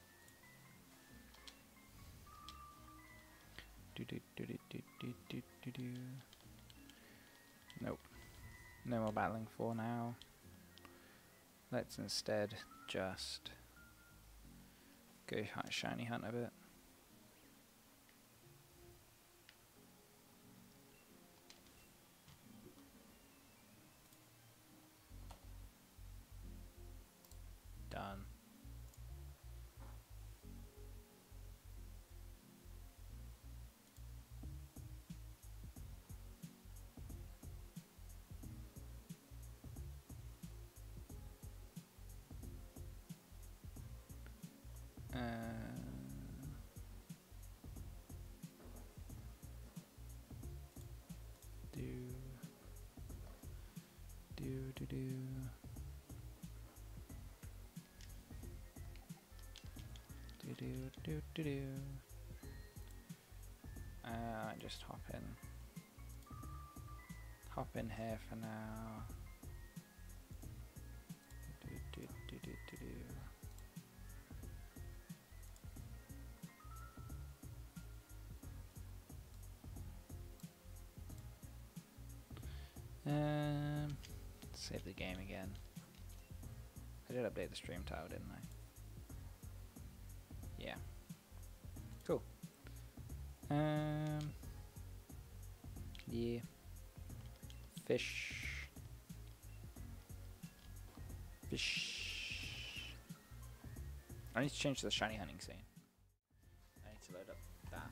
Do do do do do do do do do. Nope. No more battling for now. Let's instead just go hunt, shiny hunt a bit. Done. Uh, do do do do. Do do do do do. Uh, just hop in. Hop in here for now. Do do do do do do. Um, save the game again. I did update the stream title, didn't I? Yeah. Cool. Um. Yeah. Fish. Fish. I need to change to the shiny hunting scene. I need to load up that.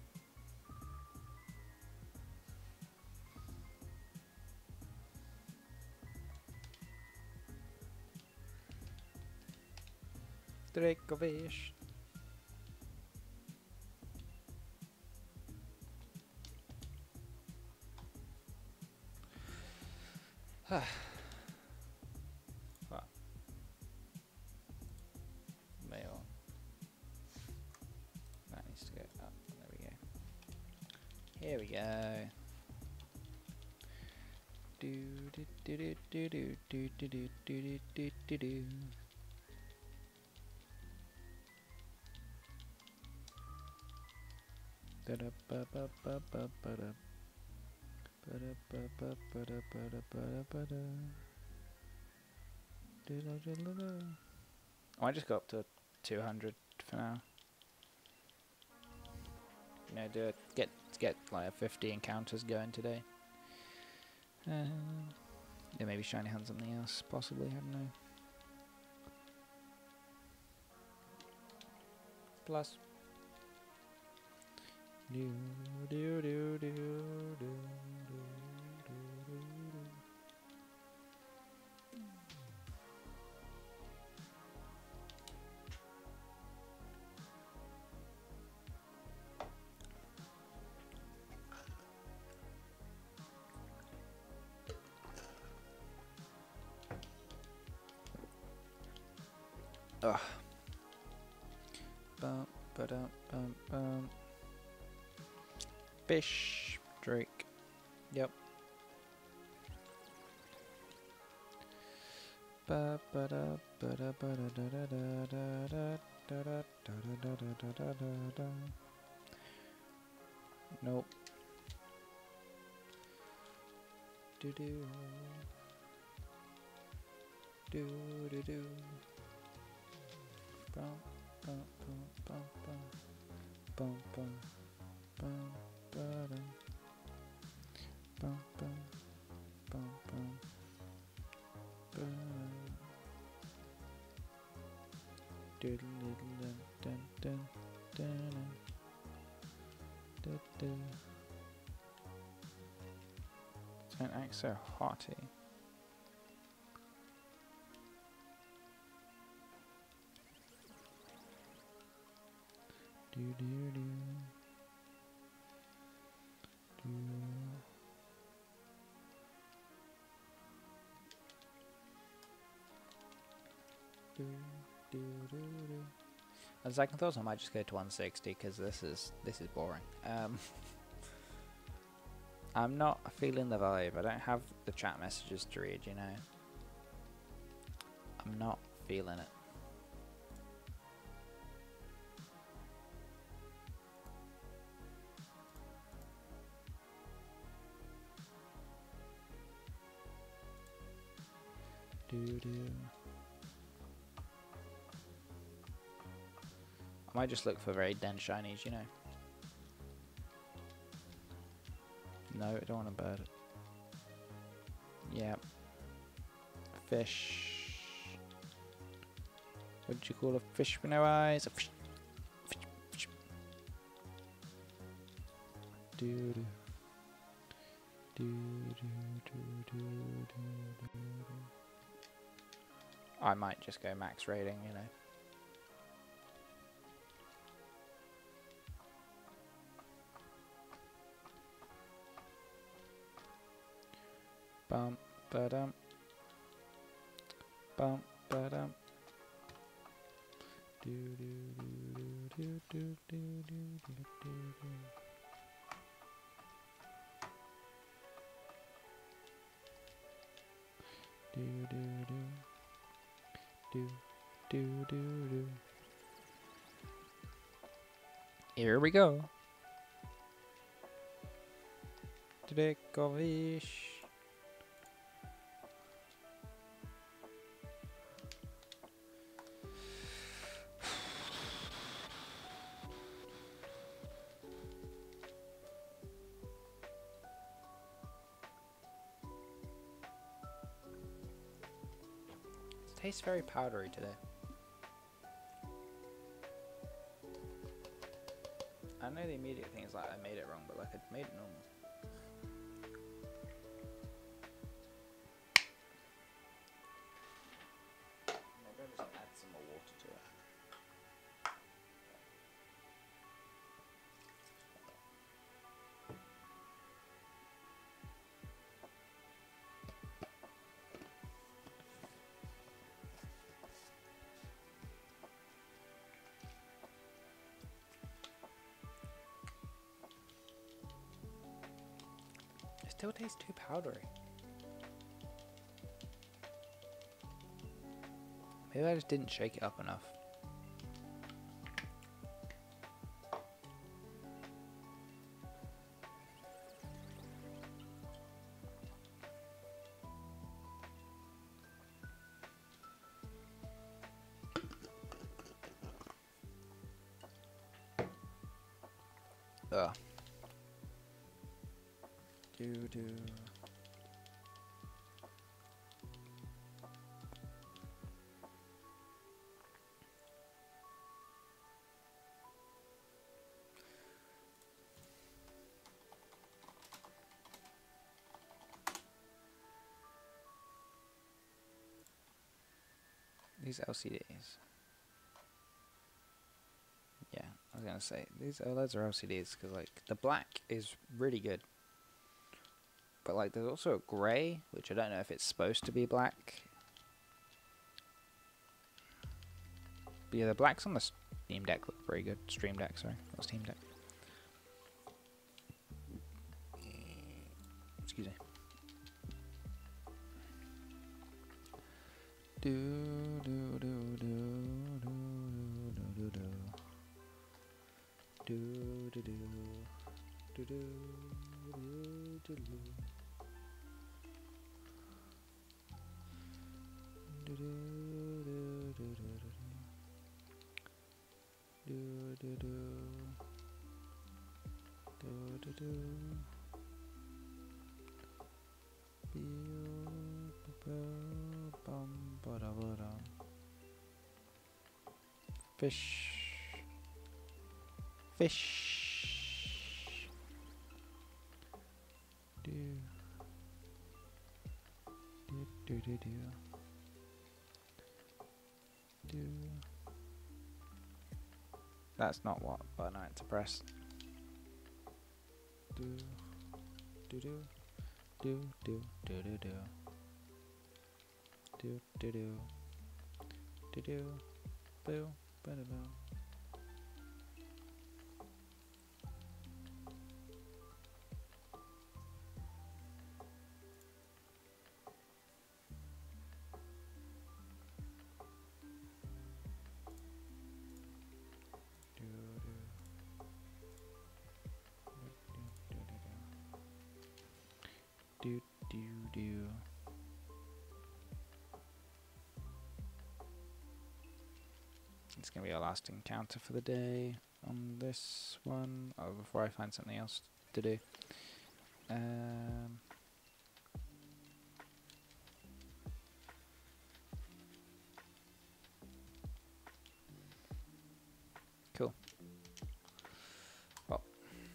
Dracovish. What? Mail. That needs to go up. There we go. Here we go. Do do do do do do do do do do do do. Da da ba ba ba ba ba da. Ba da ba ba ba da ba da ba da ba da. Do da da da da. Oh, I just got up to two hundred for now. You know, do it. Get get like fifty encounters going today. Uh, yeah, maybe Shiny had something else, possibly, I don't know. Plus. Do, do, do, do, do, do, do, do. Ugh. Bum, ba-dum, bum, bum. Fish. Drake. Yep. Ba ba da ba da ba da da da da da da da da da da da da da. Nope. Do do do do do. Bum bum bum bum bum bum bum bum ba-dum. Bum bum bum bum bum. Doodle doodle dun dun dun dun dun. Don't act so haughty. Do do do do. Do do do do. On second thoughts, I might just go to one sixty because this is this is boring. Um, I'm not feeling the vibe. I don't have the chat messages to read. You know, I'm not feeling it. Do do. I might just look for very dense shinies, you know. No, I don't want a bird. Yeah. Fish. What did you call a fish with no eyes? A fish. Fish. Fish. Do do. Do do do do do do. I might just go max rating, you know. Bum ba-dum. Bum ba-dum. Do do do do do do do do do do. Do do do. Do do do do. Here we go. Dracovish. Tastes very powdery today. I know the immediate thing is like I made it wrong, but like I made it normal. Maybe I'll just add some more water to it. It still tastes too powdery. Maybe I just didn't shake it up enough. Ugh. Do do. these L C Ds. Yeah, I was gonna say these O L E Ds are L C Ds because like the black is really good, but like there's also a grey, which I don't know if it's supposed to be black. But yeah, the blacks on the Steam Deck look very good. Stream Deck, sorry, not Steam Deck. Excuse me. Do do do do do do do do do do do do do do do do Fish. Fish. Do. Do do do do. Do. That's not what button I had to press. Do. Do do. Do do do do do. Do do do. Do do. Boo. Boo boo. Do do do. It's gonna be our last encounter for the day on this one. Oh, before I find something else to do. Um. Cool. Well.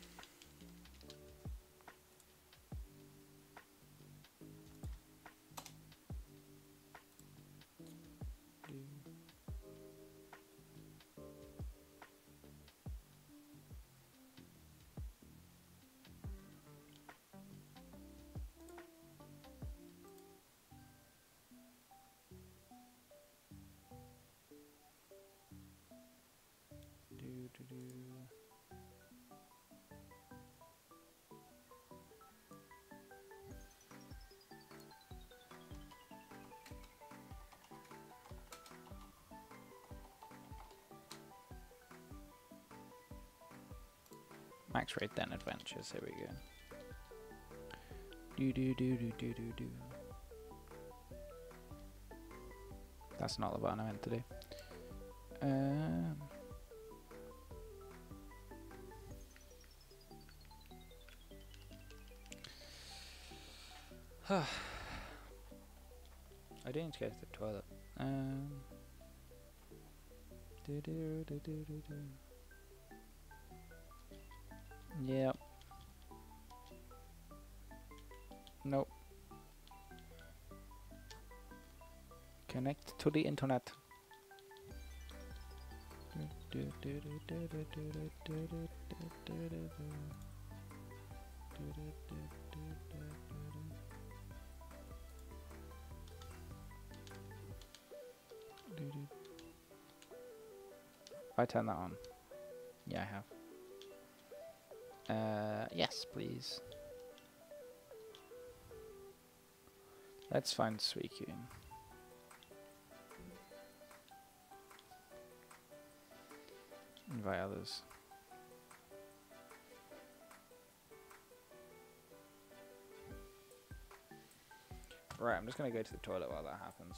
Do do do. Max Raid then Adventures, here we go. Do do do do do do do. That's not the button I meant to do. Um I do need to go to the toilet. Um do do do do do do. Yep. Nope. Connect to the internet. I turn that on. Yeah, I have. Uh, yes, please. Let's find Suicune. Invite others. Right, I'm just gonna go to the toilet while that happens.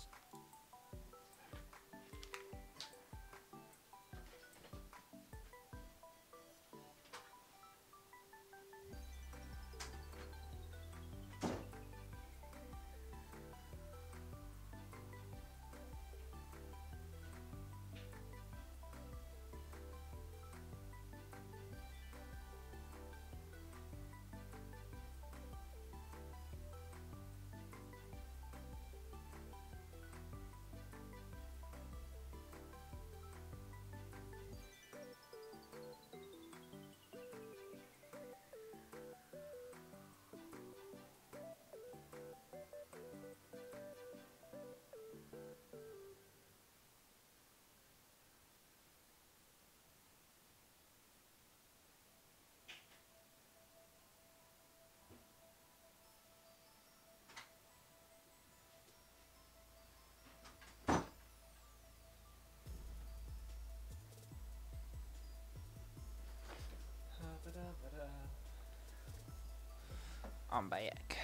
I'm back.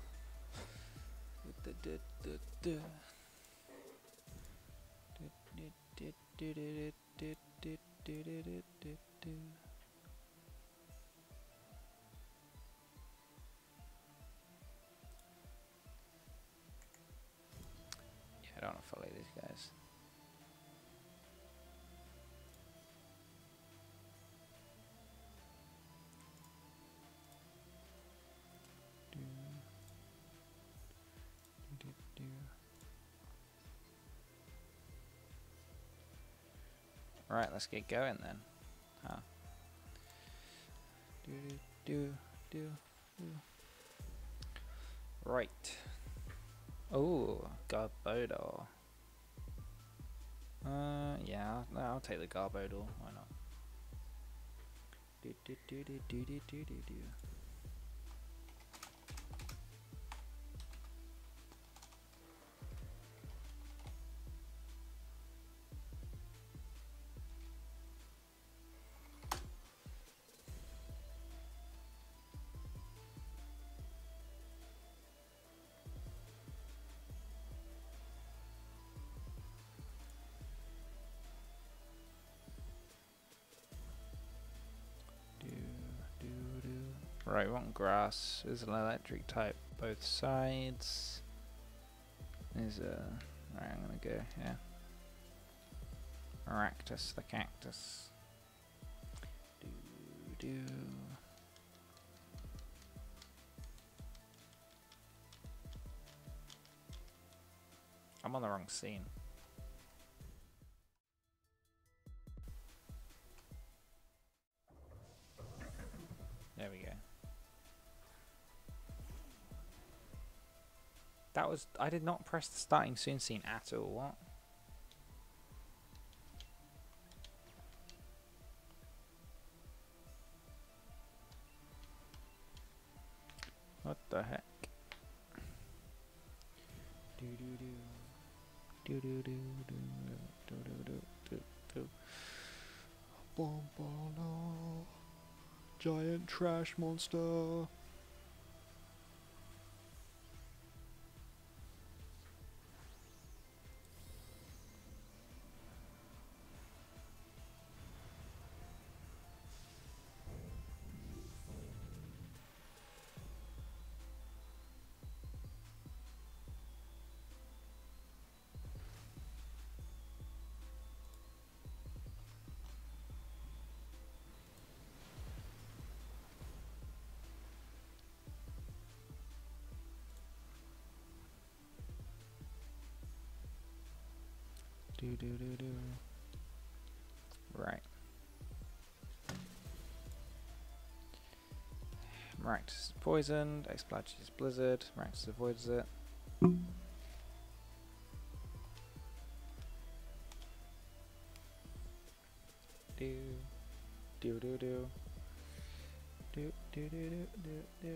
Yeah, I don't want to follow these guys. Right, let's get going then. Huh. Do do do do. Right. Oh, Garbodor. Uh, yeah, no, I'll take the Garbodor. Why not? Do do do do do do do do do. Right, we want grass. There's an electric type both sides. There's a... Right, I'm gonna go here. Maractus, the cactus. Do do. I'm on the wrong scene. There we go. That was... I did not press the starting soon scene at all. What? What the heck? Do do do. Do do do do do do do do do. Bombala. Giant trash monster. Do do do do. Right. Maractus is poisoned. Explodes is blizzard. Maractus avoids it. Do do do do. Do do do do do do.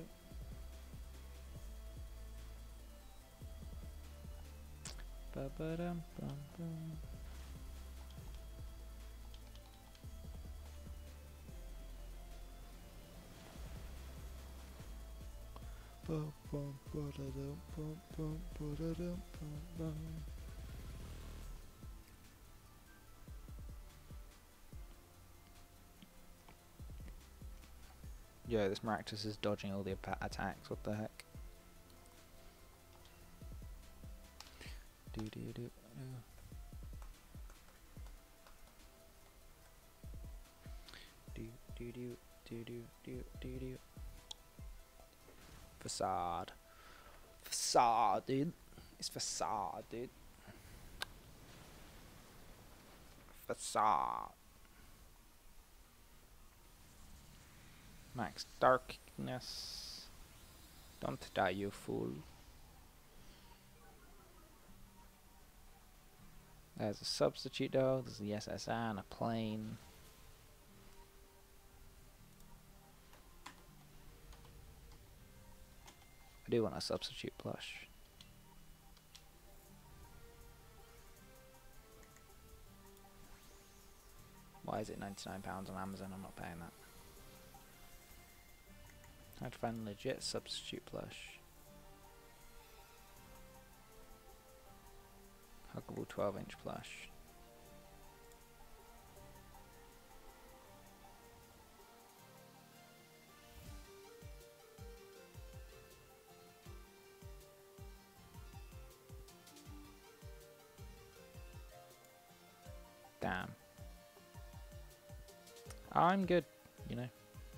Ba ba dum bum bum. Bum bum ba da dum bum bum ba da dum bum bum. Yo, this Maractus is dodging all the attacks. What the heck? Do do do do. Do do do do do do do do. Facade. Facade, dude. It's facade, dude. Facade. Max darkness. Don't die, you fool. There's a substitute though. There's the S S R and a plane. I do want a substitute plush. Why is it ninety-nine pounds on Amazon? I'm not paying that. How to find a legit substitute plush. Huggable twelve inch plush. Damn. I'm good, you know.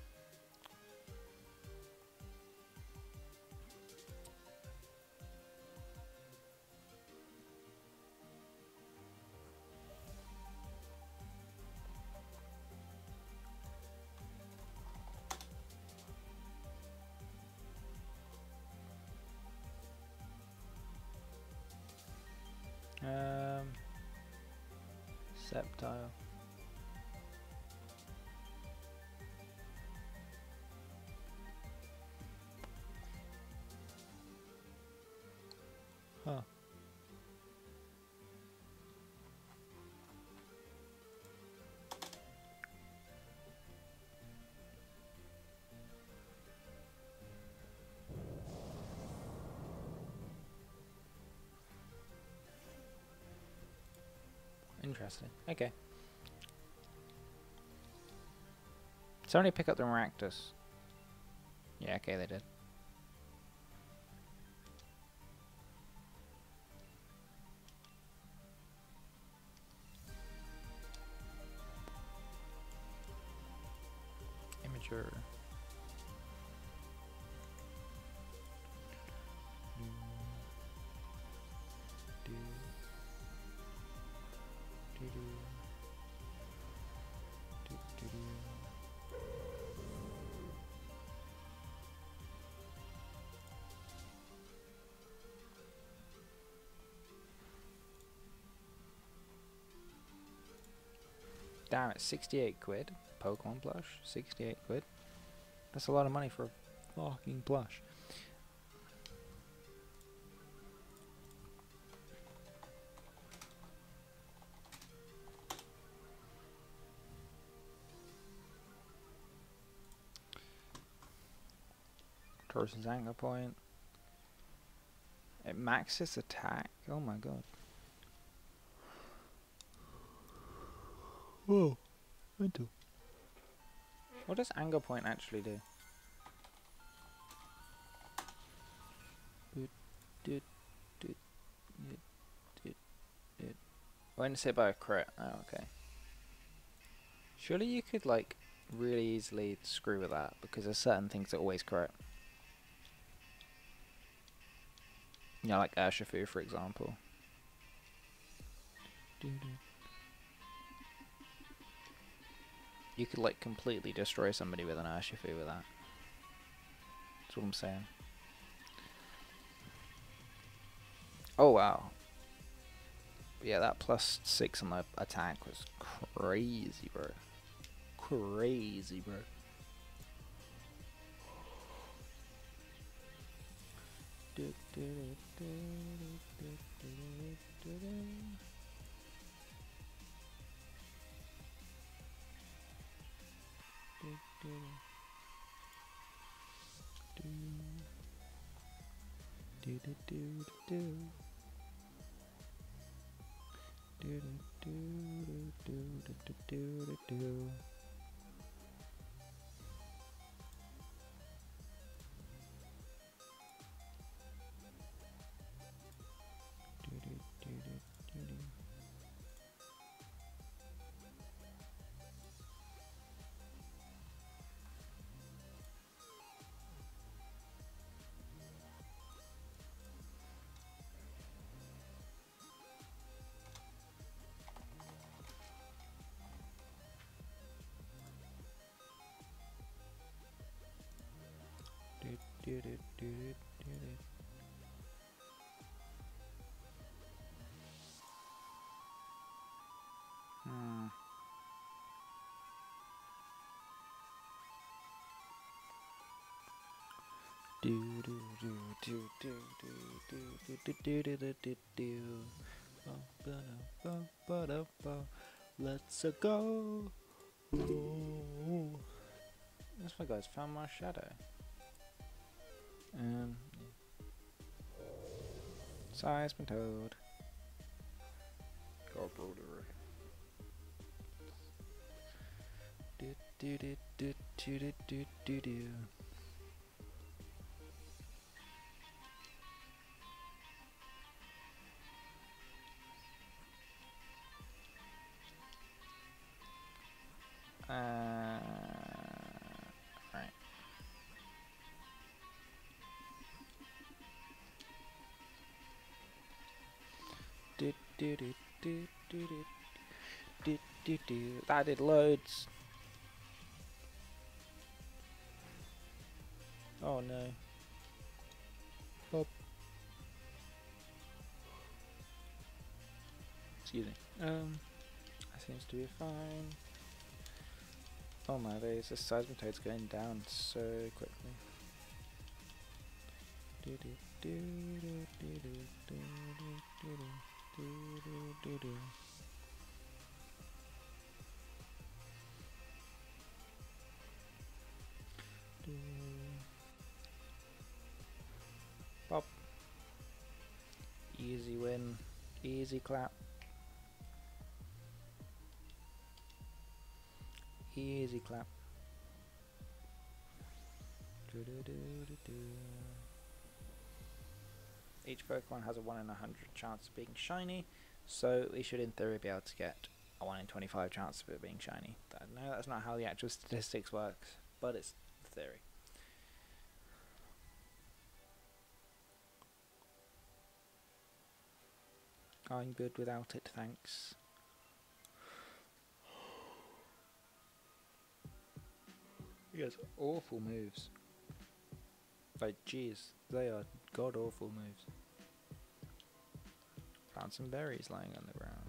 Um, Septile. Huh. Interesting. Okay. Somebody pick up the Maractus. Yeah, okay, they did. Immature. Damn it, sixty-eight quid. Pokemon plush, sixty-eight quid. That's a lot of money for a fucking plush. Taurus's anger point. It maxes attack. Oh my god. Whoa, mental. What does anger point actually do? When it's hit by a crit. Oh, okay. Surely you could like really easily screw with that because there's certain things that always crit. You know, like Urshifu, for example. You could like completely destroy somebody with an Urshifu with that. That's what I'm saying. Oh wow. Yeah, that plus six on the attack was crazy, bro. Crazy, bro. Hmm. Do do do do do do do do do do do do do. Let's go. Ooh. This my guy's found my shadow. Um, Seismitoad. Go brother. Do do do do do do do do. Uh, right. Do do do do do do do do do. That did loads. Oh no. Oh. Excuse me. Um, that seems to be fine. Oh my days, this Seismitoad's going down so quickly. Do do do do do do do do do do do do. Pop. Easy win. Easy clap. Easy clap. Do do do do do. Each Pokemon has a one in a hundred chance of being shiny, so we should in theory be able to get a one in twenty-five chance of it being shiny. No, that's not how the actual statistics works, but it's the theory. I'm good without it, thanks. He has awful moves. Like, jeez, they are god awful moves. Found some berries lying on the ground.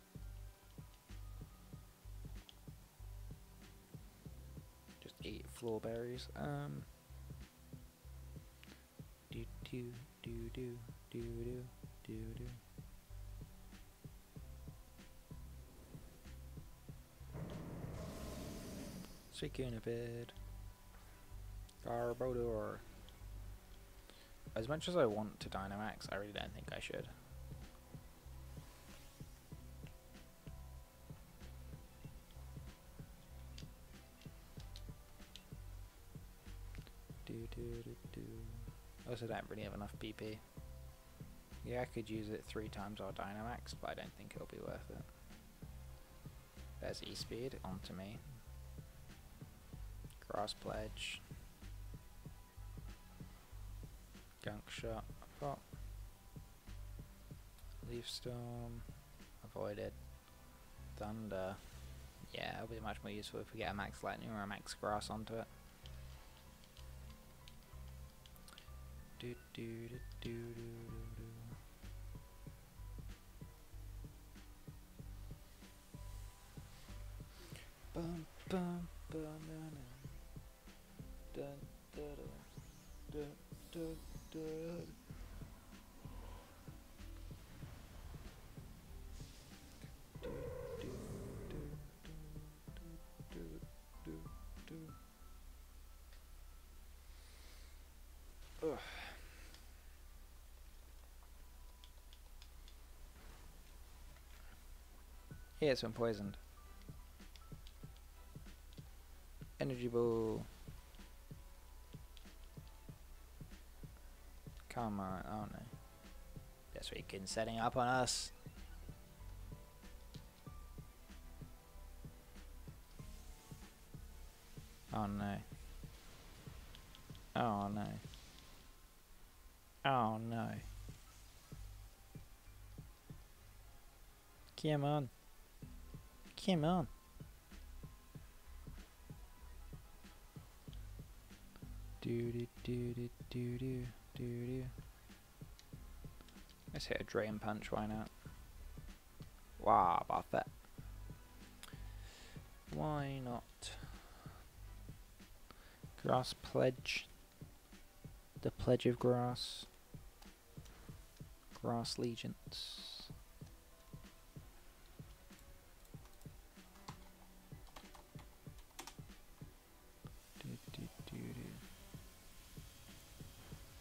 Just eat floor berries. Um. Do do do do do do do do. Suicune Garbodor. As much as I want to Dynamax, I really don't think I should. Do do do do. I also don't really have enough P P. Yeah, I could use it three times our Dynamax, but I don't think it'll be worth it. There's E-Speed onto me. Grass Pledge. Gunk Shot. Pop. Leaf Storm. Avoided. Thunder. Yeah, it'll be much more useful if we get a Max Lightning or a Max Grass onto it. Do do do do do do. Bum bum banana. Dun dun dun dun dun. Ugh. Yeah, it's been poisoned. Energy Ball. Come on, oh no. That's freaking setting up on us. Oh no. Oh no. Oh no. Come on. Come on. Do do do do do do do do. Let's hit a Drain Punch, why not? Wow, about that. Why not? Grass Pledge. The Pledge of Grass. Grass Legions. Do, do, do, do.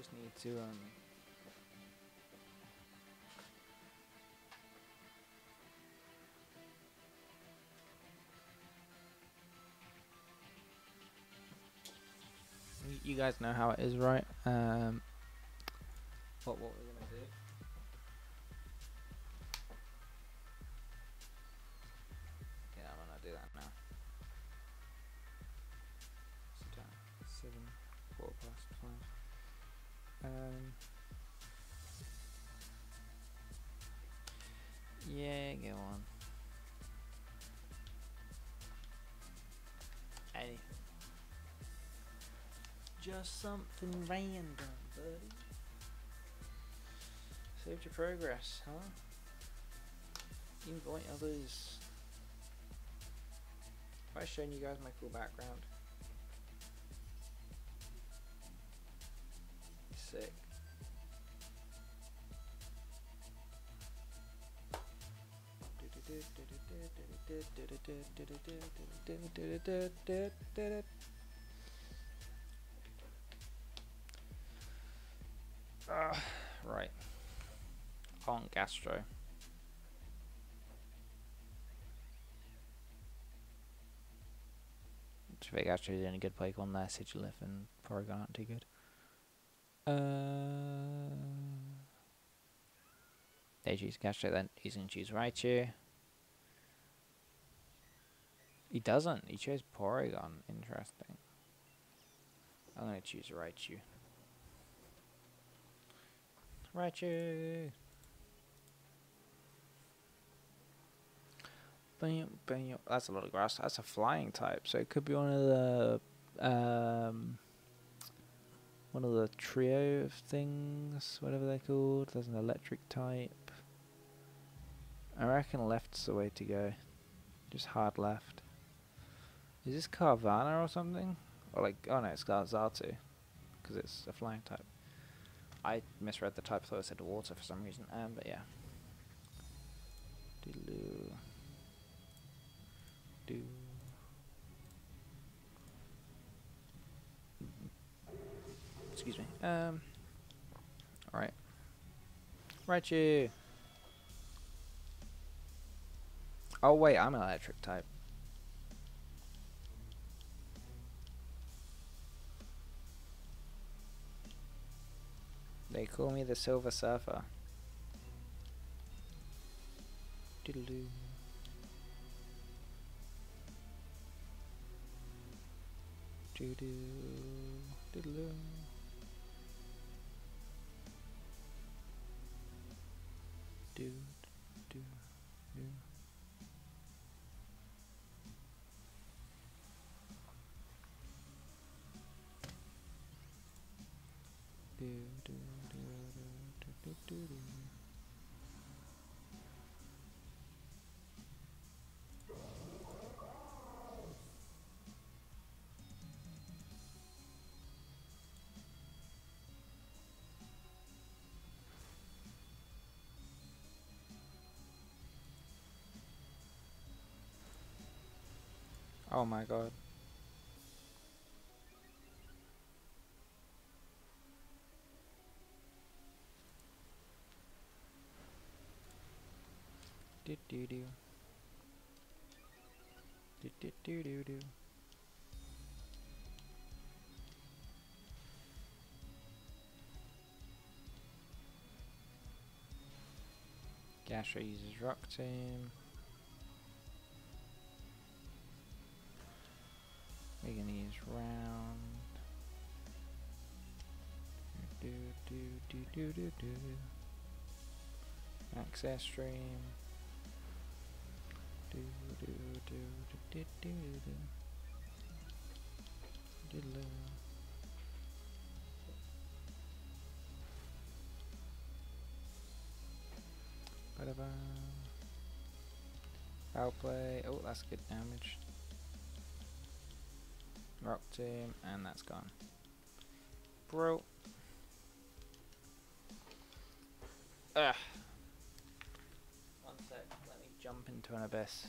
Just need to um. You guys know how it is, right? Um, what what we're gonna do? Yeah, I'm gonna do that now. What's the time? Seven, quarter past five. Um. Yeah, go on. Anything. Just something random, buddy. Saved your progress, huh? Invite others. Have I shown you guys my cool background? Sick. Uh, right. On Gastro. I think Gastro is the only good Pokemon there. Sigilif and Porygon aren't too good. Uh, they choose Gastro, then he's going to choose Raichu. He doesn't. He chose Porygon. Interesting. I'm going to choose Raichu. Raichu! Bam, bam. That's a lot of grass. That's a flying type, so it could be one of the um, one of the trio of things, whatever they're called. There's an electric type. I reckon left's the way to go. Just hard left. Is this Carvana or something? Or like, oh no, it's Garzatu, because it's a flying type. I misread the type, thought it said water for some reason. Um, but yeah. Doodaloo. Do. Excuse me. Um. All right. Raichu. Oh wait, I'm an electric type. They call me the Silver Surfer. Doodaloo. Doodoo. Doodaloo. Dood. Doo. Doo. Do, do, do, do, do, do, do. Oh my god. Do do do. Do do do do do. Gastro uses Rock Tomb. We're gonna use Round. Do do do do do do. Access Stream. Do do do do do do do. Diddle. Ba-da-ba. Foul play. Oh, that's good damage. Rock Tomb, and that's gone. Bro. Ugh. One sec, let me jump into an abyss.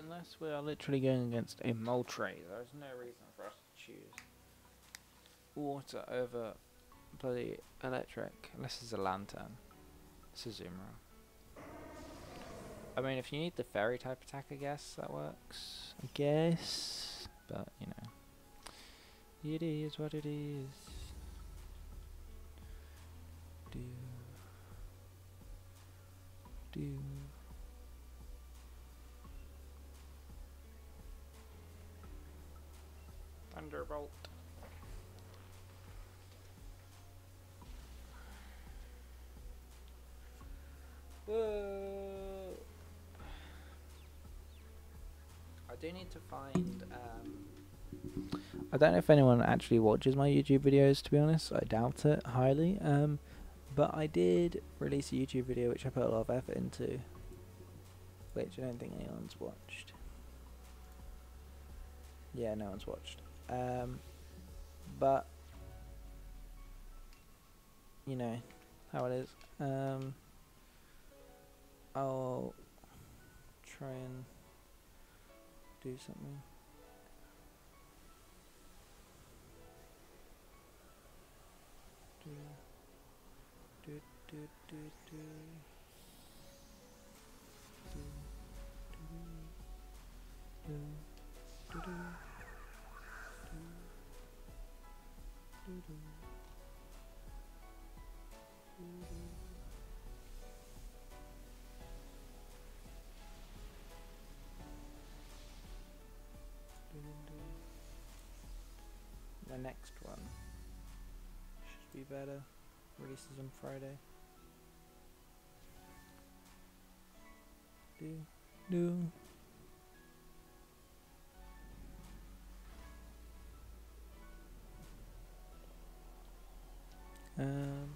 Unless we are literally going against a Moltres, there is no reason for us to choose water over bloody electric. Unless it's a lantern. It's a Zoomer. I mean, if you need the fairy type attack, I guess that works. I guess. But, you know. It is what it is. Do. Do. Thunderbolt. Whoa. I do need to find um I don't know if anyone actually watches my YouTube videos, to be honest. I doubt it highly. Um but I did release a YouTube video which I put a lot of effort into, which I don't think anyone's watched. Yeah, no one's watched. Um but you know how it is. Um I'll try and do something. Do, do, do, do, do. Do, do, do, do, do, do, do, do, do. The next one should be better. Releases on Friday. Do do. Um.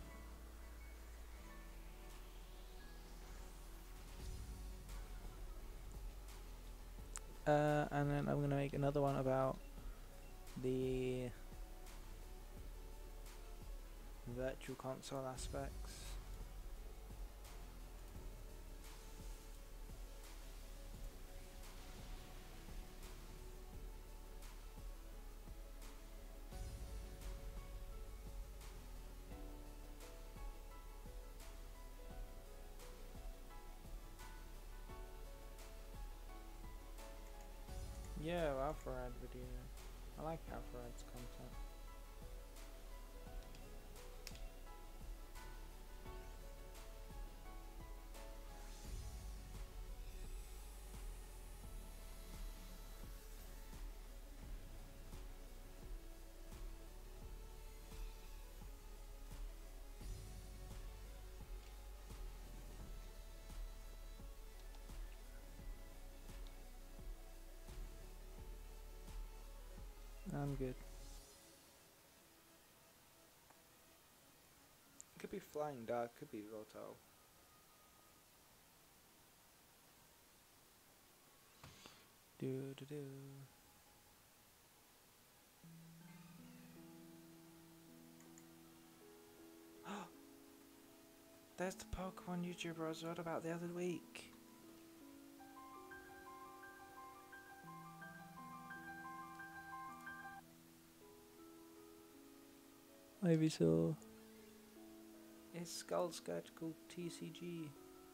Uh, and then I'm gonna make another one about the virtual console aspects. Yeah, Alpharad video. I like Alpharad's content. I'm good. Could be Flying Dart, could be Volatile. Do do do. There's the Pokemon YouTuber I was read about the other week. Maybe so. It's Skull Skeptical T C G.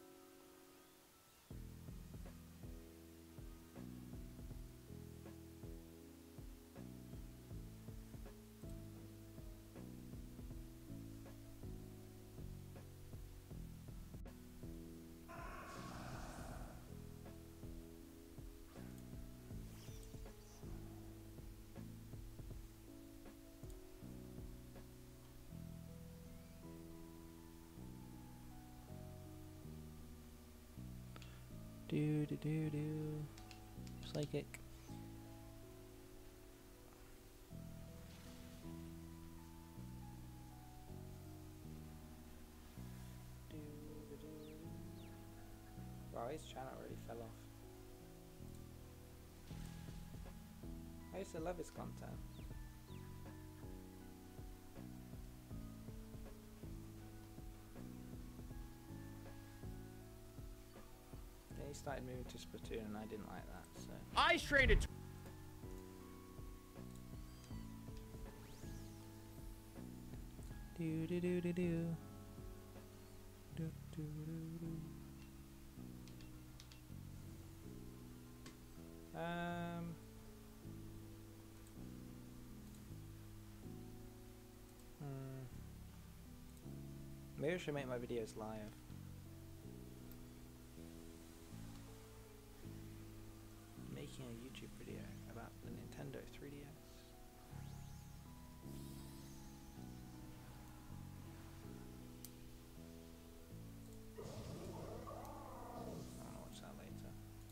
Do do do do. Psychic. Do do do. Wow, his channel really fell off. I used to love his content. recently started moving to Splatoon and I didn't like that, so... I trained it. Do do do do do. Do do do do. Um... Hmm. Maybe I should make my videos live. Making a YouTube video about the Nintendo three D S. I wanna watch that later.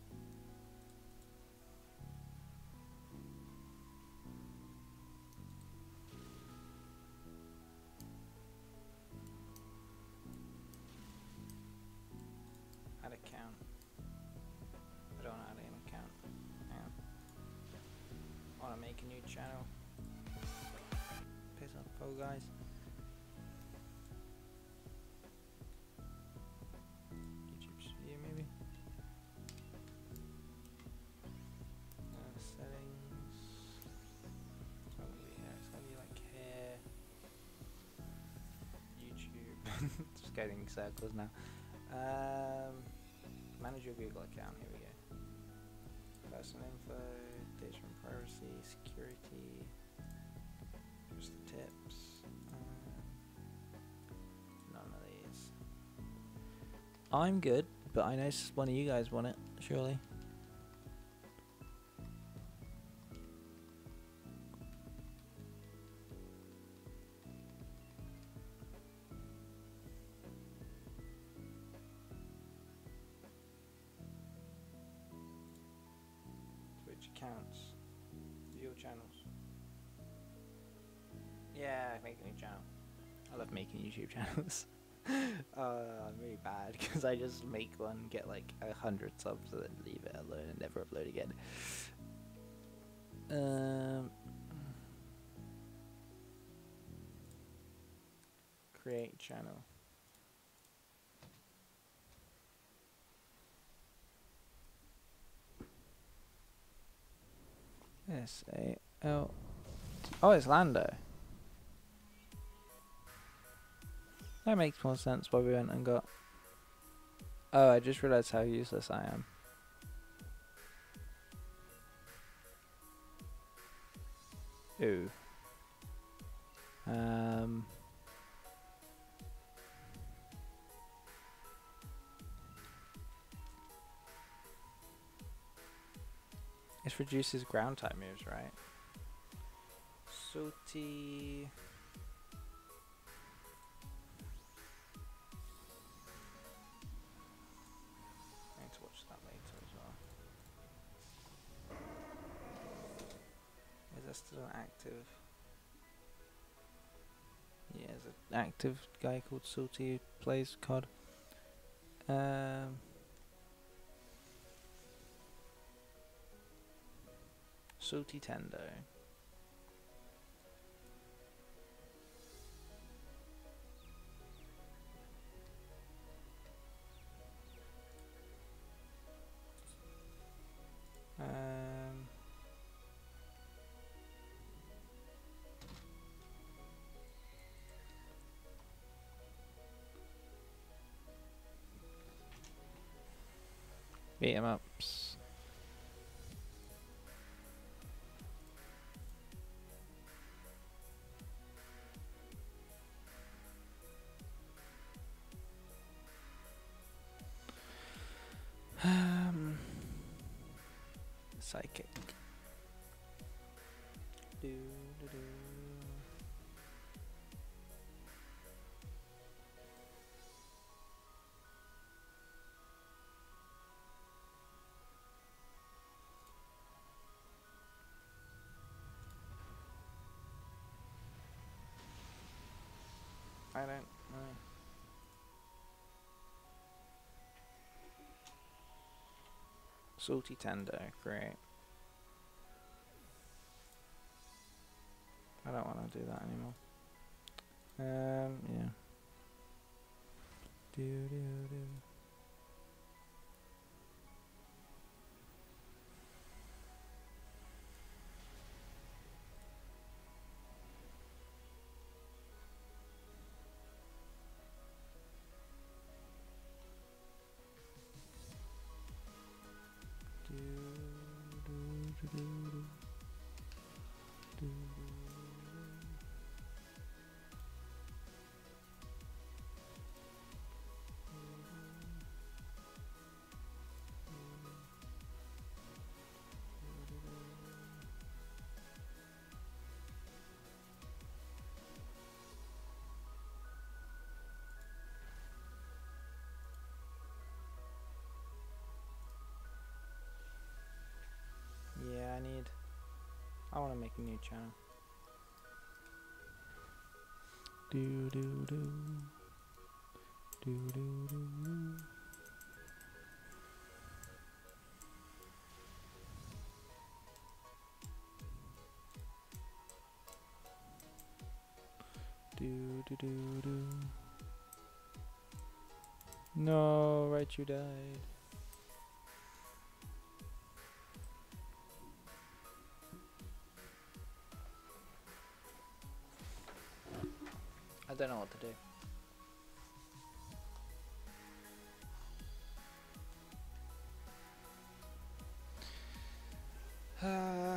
Add account. I don't add an account. Hang on. I wanna make a new channel. Piss off, Fall Guys. YouTube studio maybe. Uh, settings. It's gonna be here. It's gonna be like here. YouTube. Just getting circles now. Um, manage your Google account. Here we go. Personal info, data and privacy, security, just the tips. Um, none of these. I'm good, but I know one of you guys want it, surely. Accounts, view channels. Yeah, make a new channel. I love making YouTube channels. uh, I'm really bad because I just make one, get like a hundred subs, and then leave it alone and never upload again. Um, create channel. S A L. Oh, it's Lando. That makes more sense why we went and got. Oh, I just realized how useless I am. Ooh. Um. This reduces ground type moves, right? Salty. I need to watch that later as well. Is there still an active? Yeah, there's an active guy called Salty who plays C O D. Um. Salty Tendo. Um, beat 'em ups. Um, psychic. Do, do, do. I don't know. Salty Tendo, great. I don't want to do that anymore. Um, yeah. Do do do. make a new channel. Do do do. Do do do do. Do do do do. No, right, you died. I don't know what to do. Uh,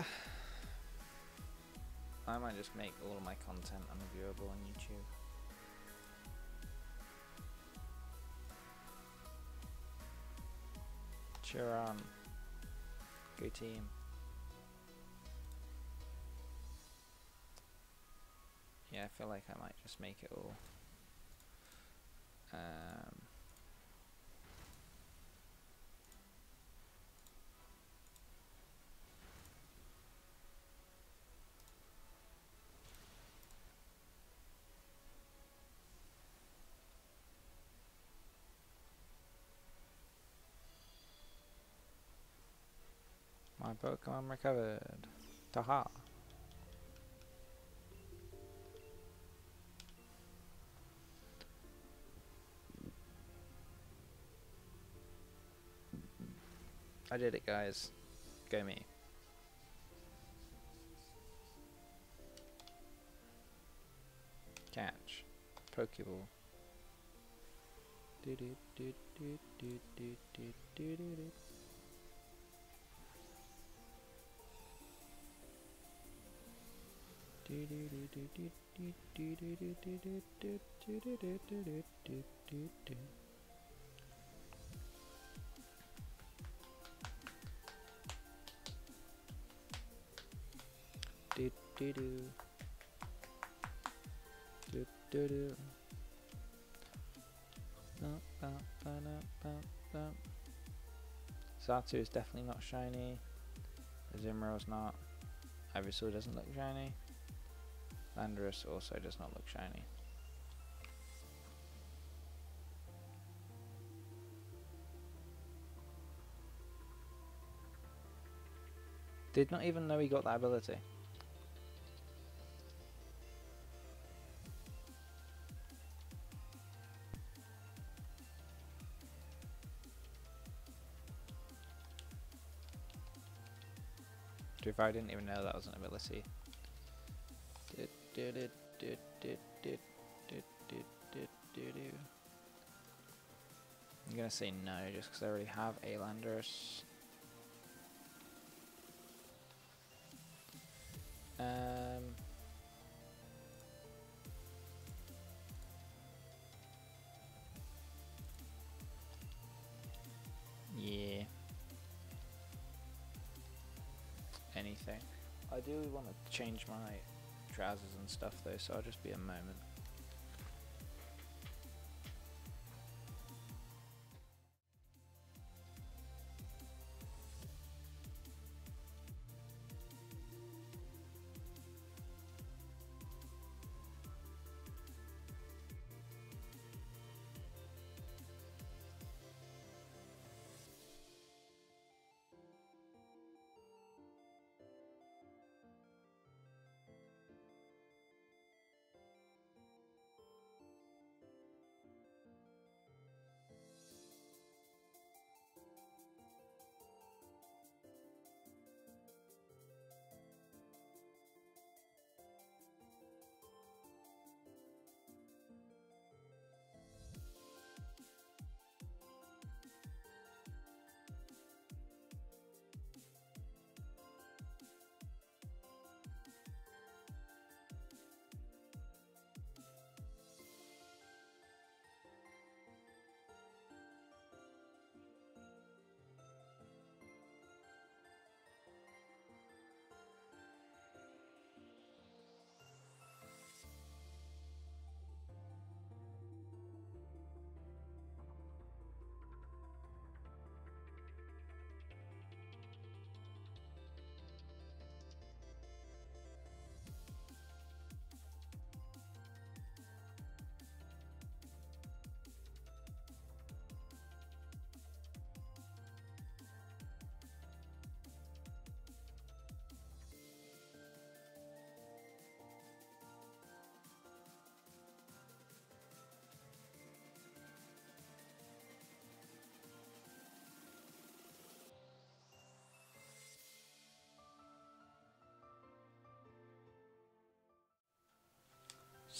I might just make all of my content unviewable on YouTube. Cheer on. Go team. Yeah, I feel like I might just make it all. Um, my Pokemon recovered. Taha. I did it, guys. Go me. Catch. Pokeball. Do do do do do do do do do do. Do do do do do do do do do do do do do do do do do do. Do do do do do do. Xatu is definitely not shiny. Azumarill not. Ivysaur doesn't look shiny. Landorus also does not look shiny. Did not even know he got that ability. If I didn't even know that was an ability. I'm gonna say no just because I already have a Landorus. Um, yeah. Anything. I do want to change my trousers and stuff though, so I'll just be a moment.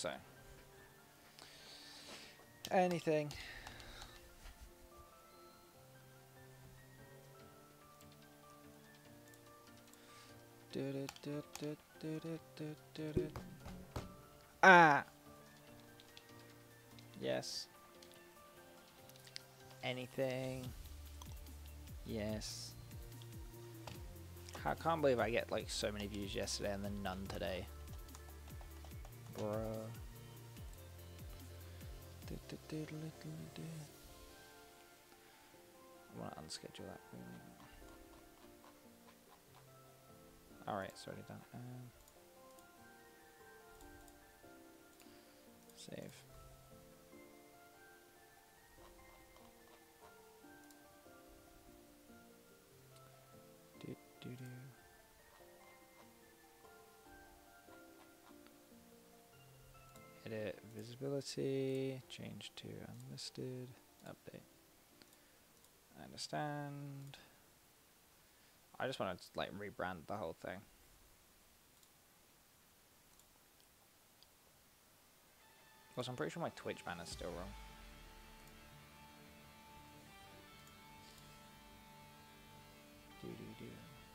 So anything. Ah. Yes. Anything. Yes. I can't believe I get like so many views yesterday and then none today. Bruh. I want to unschedule that. Alright, it's already done. Um, save. Do, do, do. Edit visibility, change to unlisted, update. I understand. I just want to like rebrand the whole thing. Because I'm pretty sure my Twitch banner's still wrong. Do do do.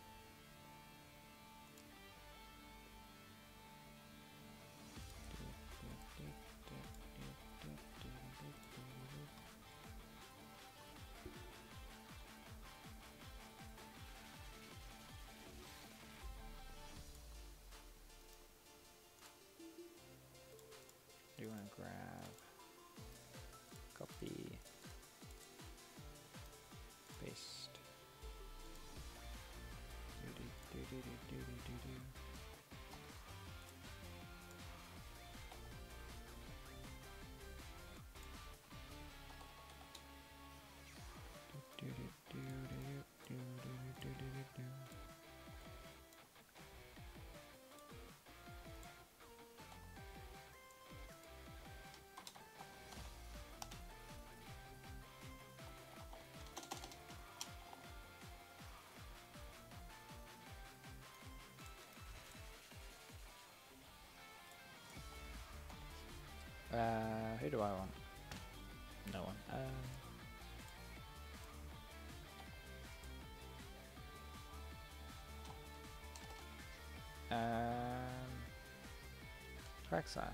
Do you want to grab, copy, paste. Do do do do do do do do. Do do do do do do do do do. Uh, who do I want? No one. Um, um, Trackside.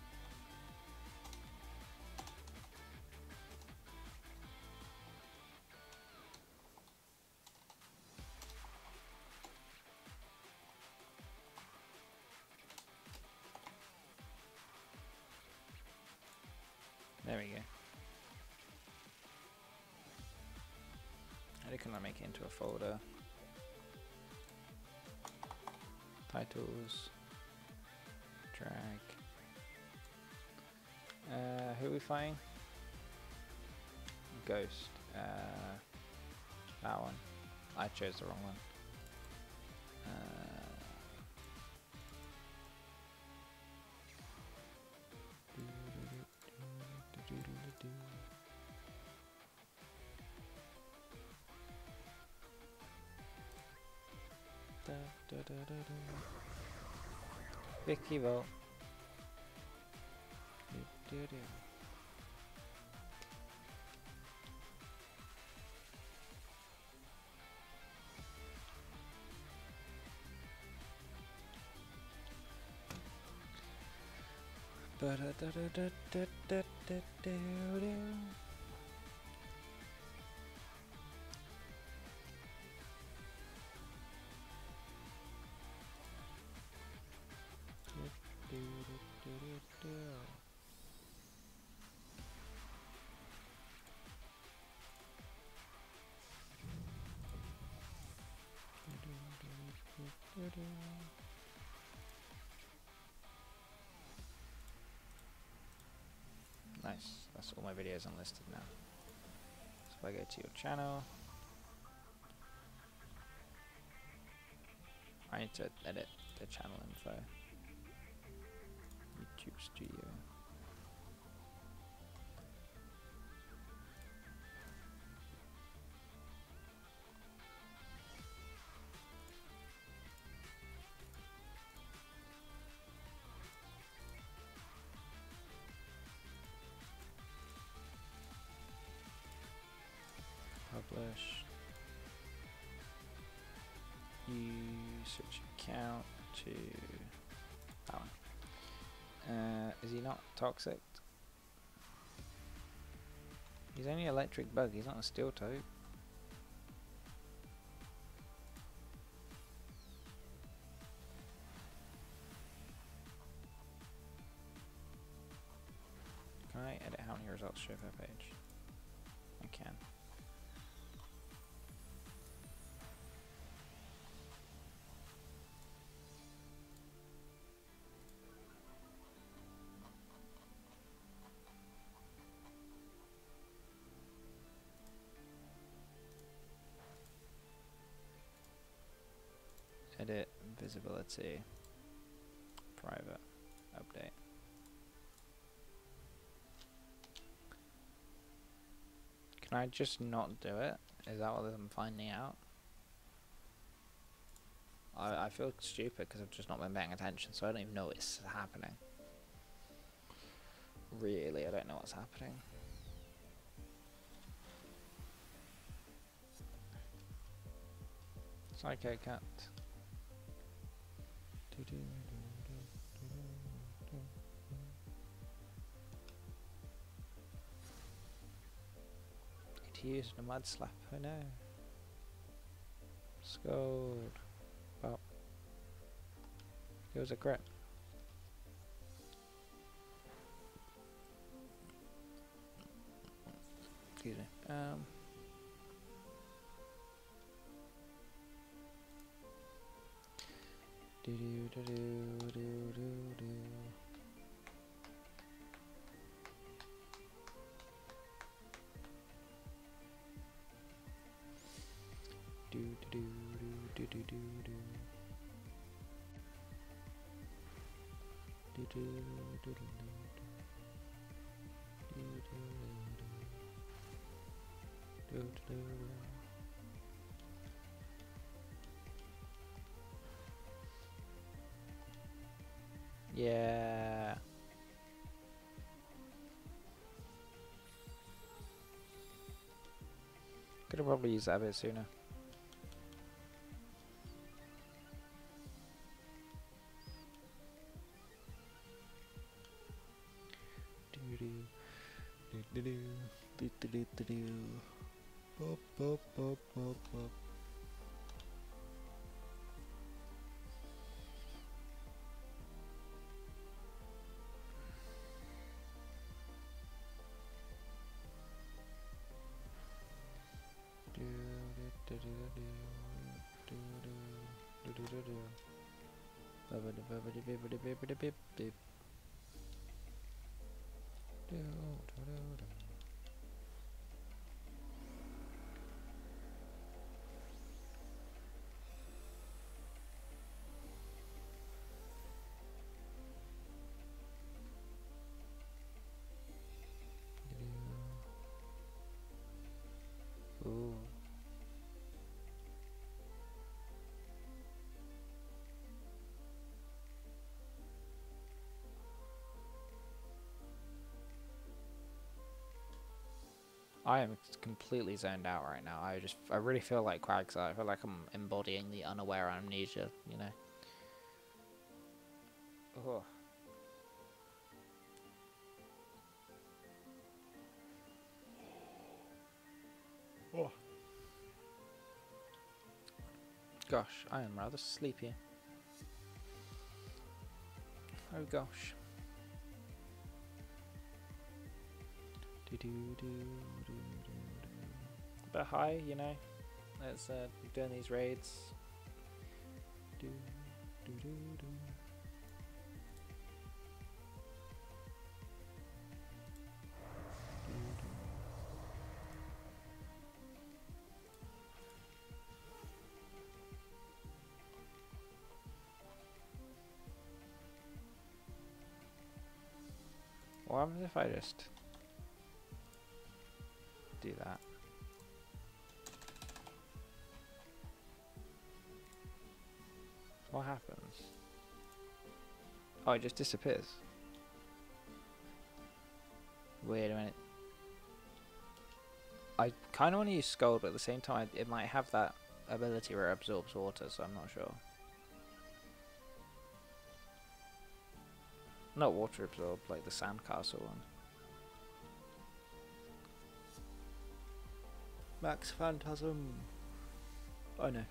There we go. How can I make it into a folder? Titles. Drag. Uh, who are we fighting? Ghost. Uh, that one. I chose the wrong one. Uh, Da, da, da, da, da. Vicky Volt. Do, do, do. Ba da da da da da da da da da. Do, do, do, do, do. Nice, that's all my videos unlisted now. So if I go to your channel, I need to edit the channel info. YouTube Studio. Switch account to that one. Uh, is he not toxic? He's only electric bug, he's not a steel type. Can I edit how many results show per page? I can. Edit visibility, private, update. Can I just not do it? Is that what I'm finding out? I, I feel stupid because I've just not been paying attention, so I don't even know what's happening. Really, I don't know what's happening. Psycho cat. It used a mud slap, oh no. Scold. Well. It was a crit. Excuse me. Um Do do do do do do do. Do do do do do do do do. Do do do do do do. Do do do do do. Yeah. Could have probably used that a bit sooner. Do do do do do do do do do. Pop pop pop pop pop. Ooh. I am completely zoned out right now. I just, I really feel like Quagsire. I feel like I'm embodying the unaware amnesia, you know? Oh. Oh. Gosh, I am rather sleepy. Oh gosh. Do do do do do do. But hi, you know. Let's uh, doing these raids. Do do do do. What happens if I just do that? What happens? Oh, it just disappears. Wait a minute. I kind of want to use Scold, but at the same time, it might have that ability where it absorbs water, so I'm not sure. Not water absorb, like the sandcastle one. Max Phantasm. Oh no.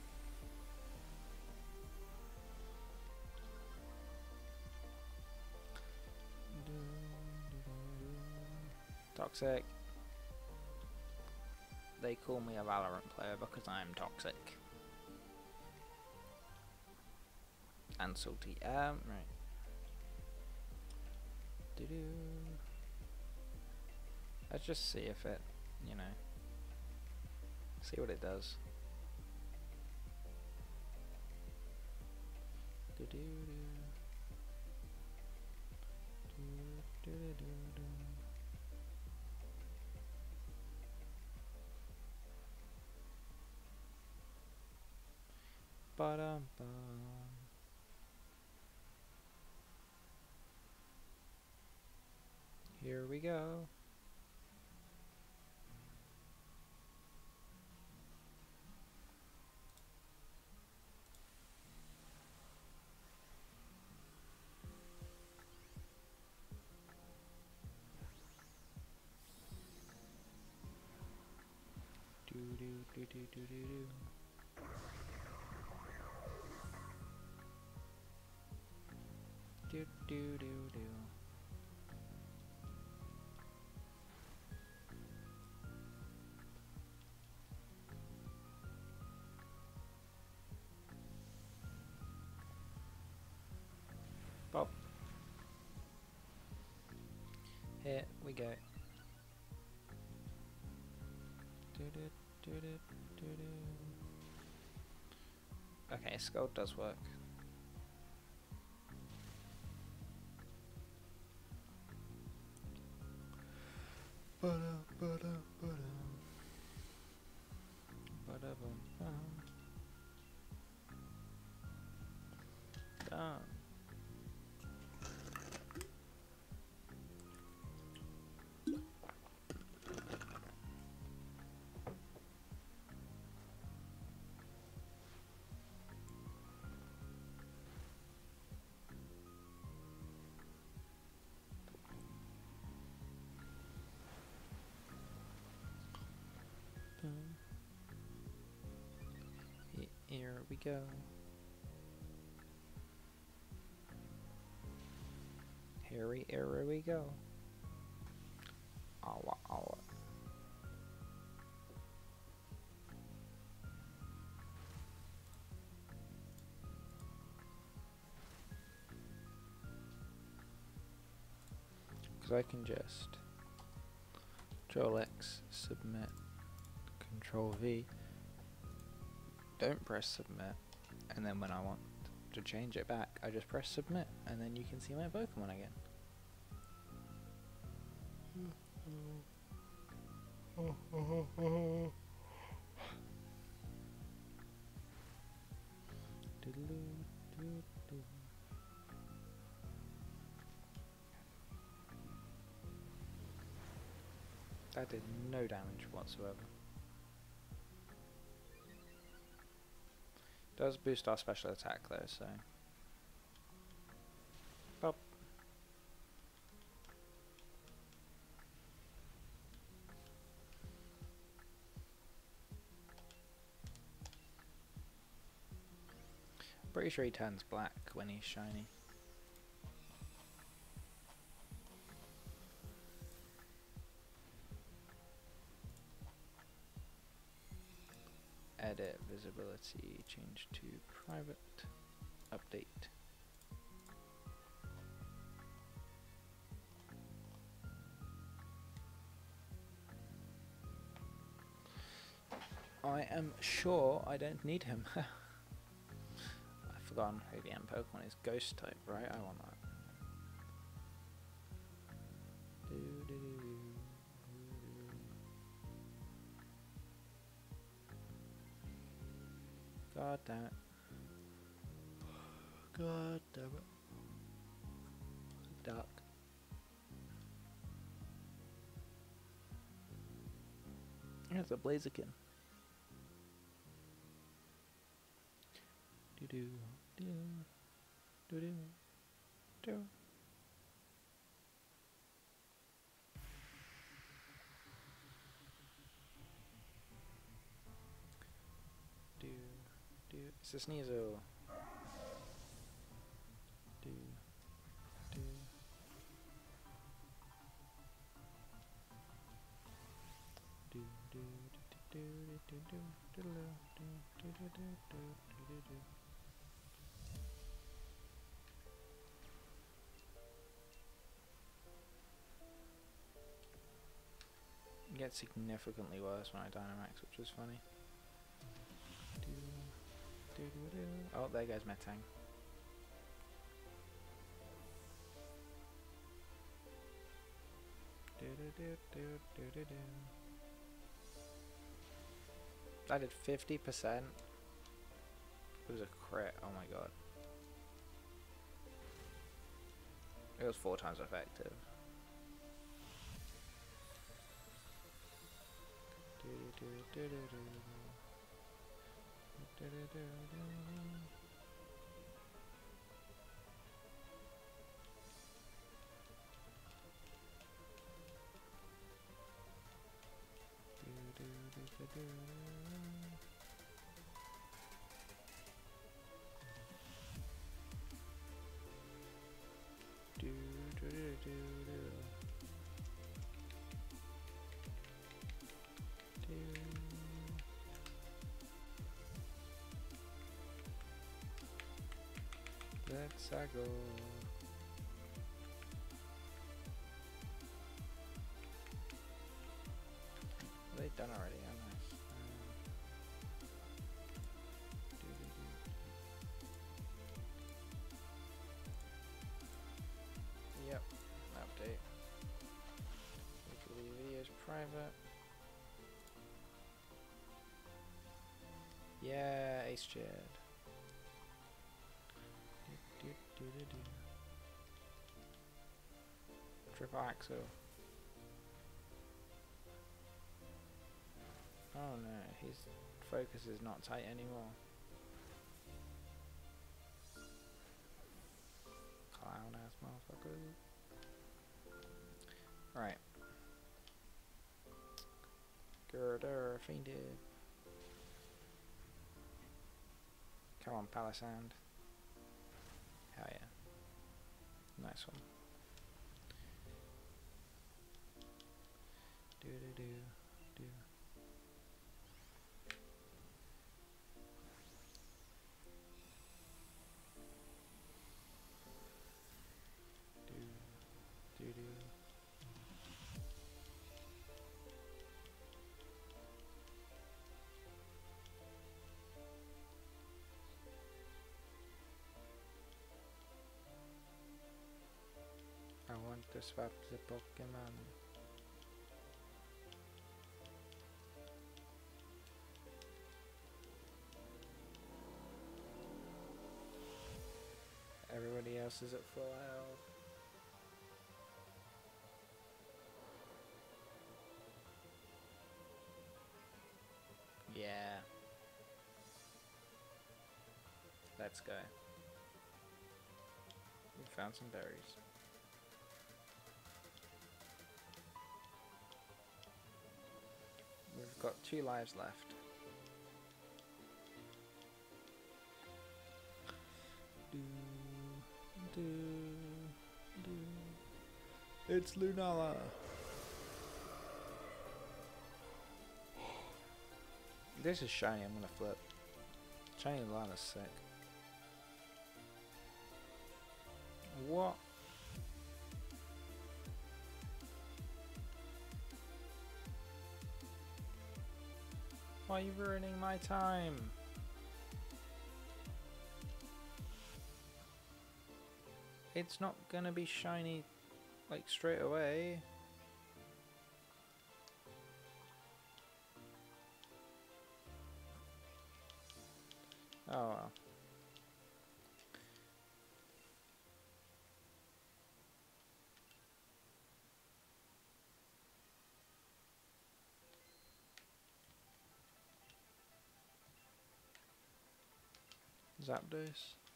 Toxic. They call me a Valorant player because I am toxic. And salty. Um, right. Doo -doo. Let's just see if it, you know, see what it does. Doo -doo -doo. Doo -doo -doo -doo -doo. Ba-dum-bum. Here we go. Do do do do do do do. Do do do do. Pop. Here we go. Do do do do do do. Okay, Skull does work. Ba-da, ba-da, ba-da. Ba-da-bum-bum. Done. Here we go. Here we, here we go. Awa, awa. Because I can just Control X, submit, Control V. Don't press submit, and then when I want to change it back, I just press submit, and then you can see my Pokemon again. That did no damage whatsoever. Does boost our special attack though, so. Pop. Pretty sure he turns black when he's shiny. Edit visibility, change to private, update. I am sure I don't need him. I've forgotten who the end Pokemon is. Ghost type, right? I want that. Do, do, do, do. God damn it. God damn it. Duck. It's a Blaziken. Do do do do do do. It's a Sneasel. Do, do. Do, do, do, do, do, do, do, do, do, do, do, do, do, do. It gets significantly worse when I Dynamax, which is funny. Do, do, do, do. Oh, there goes Metang. Do, do, do, do, do, do, do. I did fifty percent. It was a crit, oh my god. It was four times effective. Do, do, do, do, do, do. Do, do, do, do, do. Do, do, do, do, do. Do, do, do, do, do. Do. Let's uh, go. They've done already, haven't they? Um, do, do, do. Yep, update. Weekly videos private. Yeah, Ace Jed. Do, do, do, do. Triple Axel. Oh no, his focus is not tight anymore. Clown ass motherfucker. Right. Girder fainted. Come on, Palisand. Hell yeah. Nice one. Do do do do. Do do do. I want to swap the Pokémon. Everybody else is at full health. Yeah. Let's go. We found some berries. We've got two lives left. Do, do, do. It's Lunala. This is shiny, I'm gonna flip. Shiny Lunala's sick. What? Why are you ruining my time? It's not gonna be shiny like straight away. Oh well. Zapdos.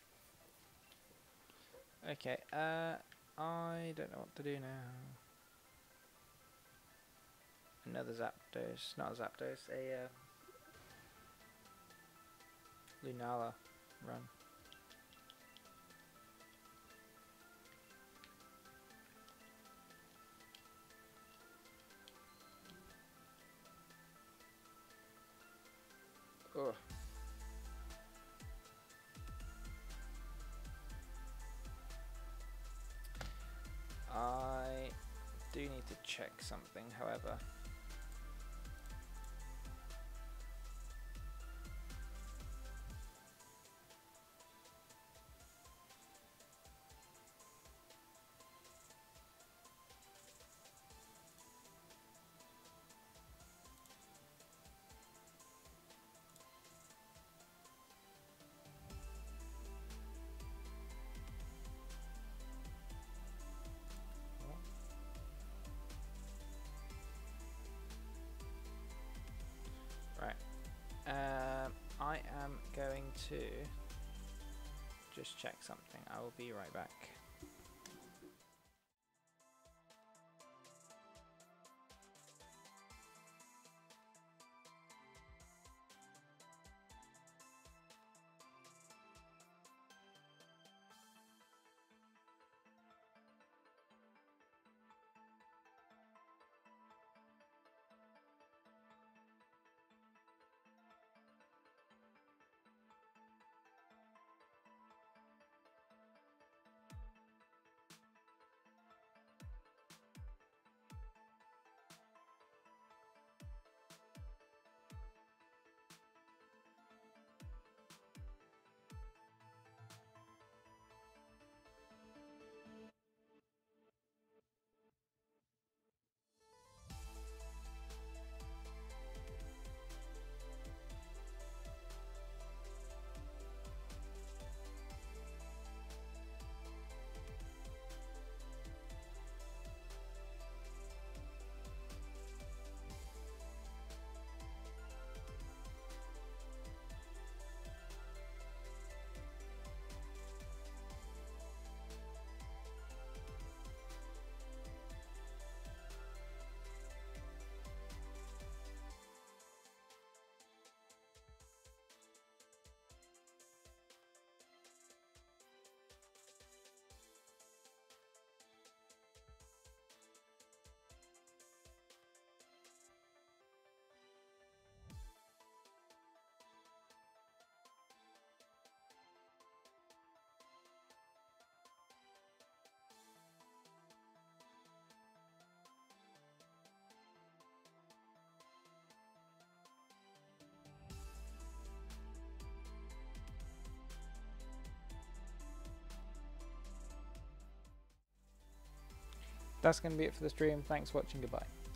Okay, uh, I don't know what to do now. Another Zapdos, not a Zapdos, a uh, Lunala run. Ugh. I do need to check something, however. Right. Um, I am going to just check something. I will be right back. That's going to be it for the stream. Thanks for watching. Goodbye.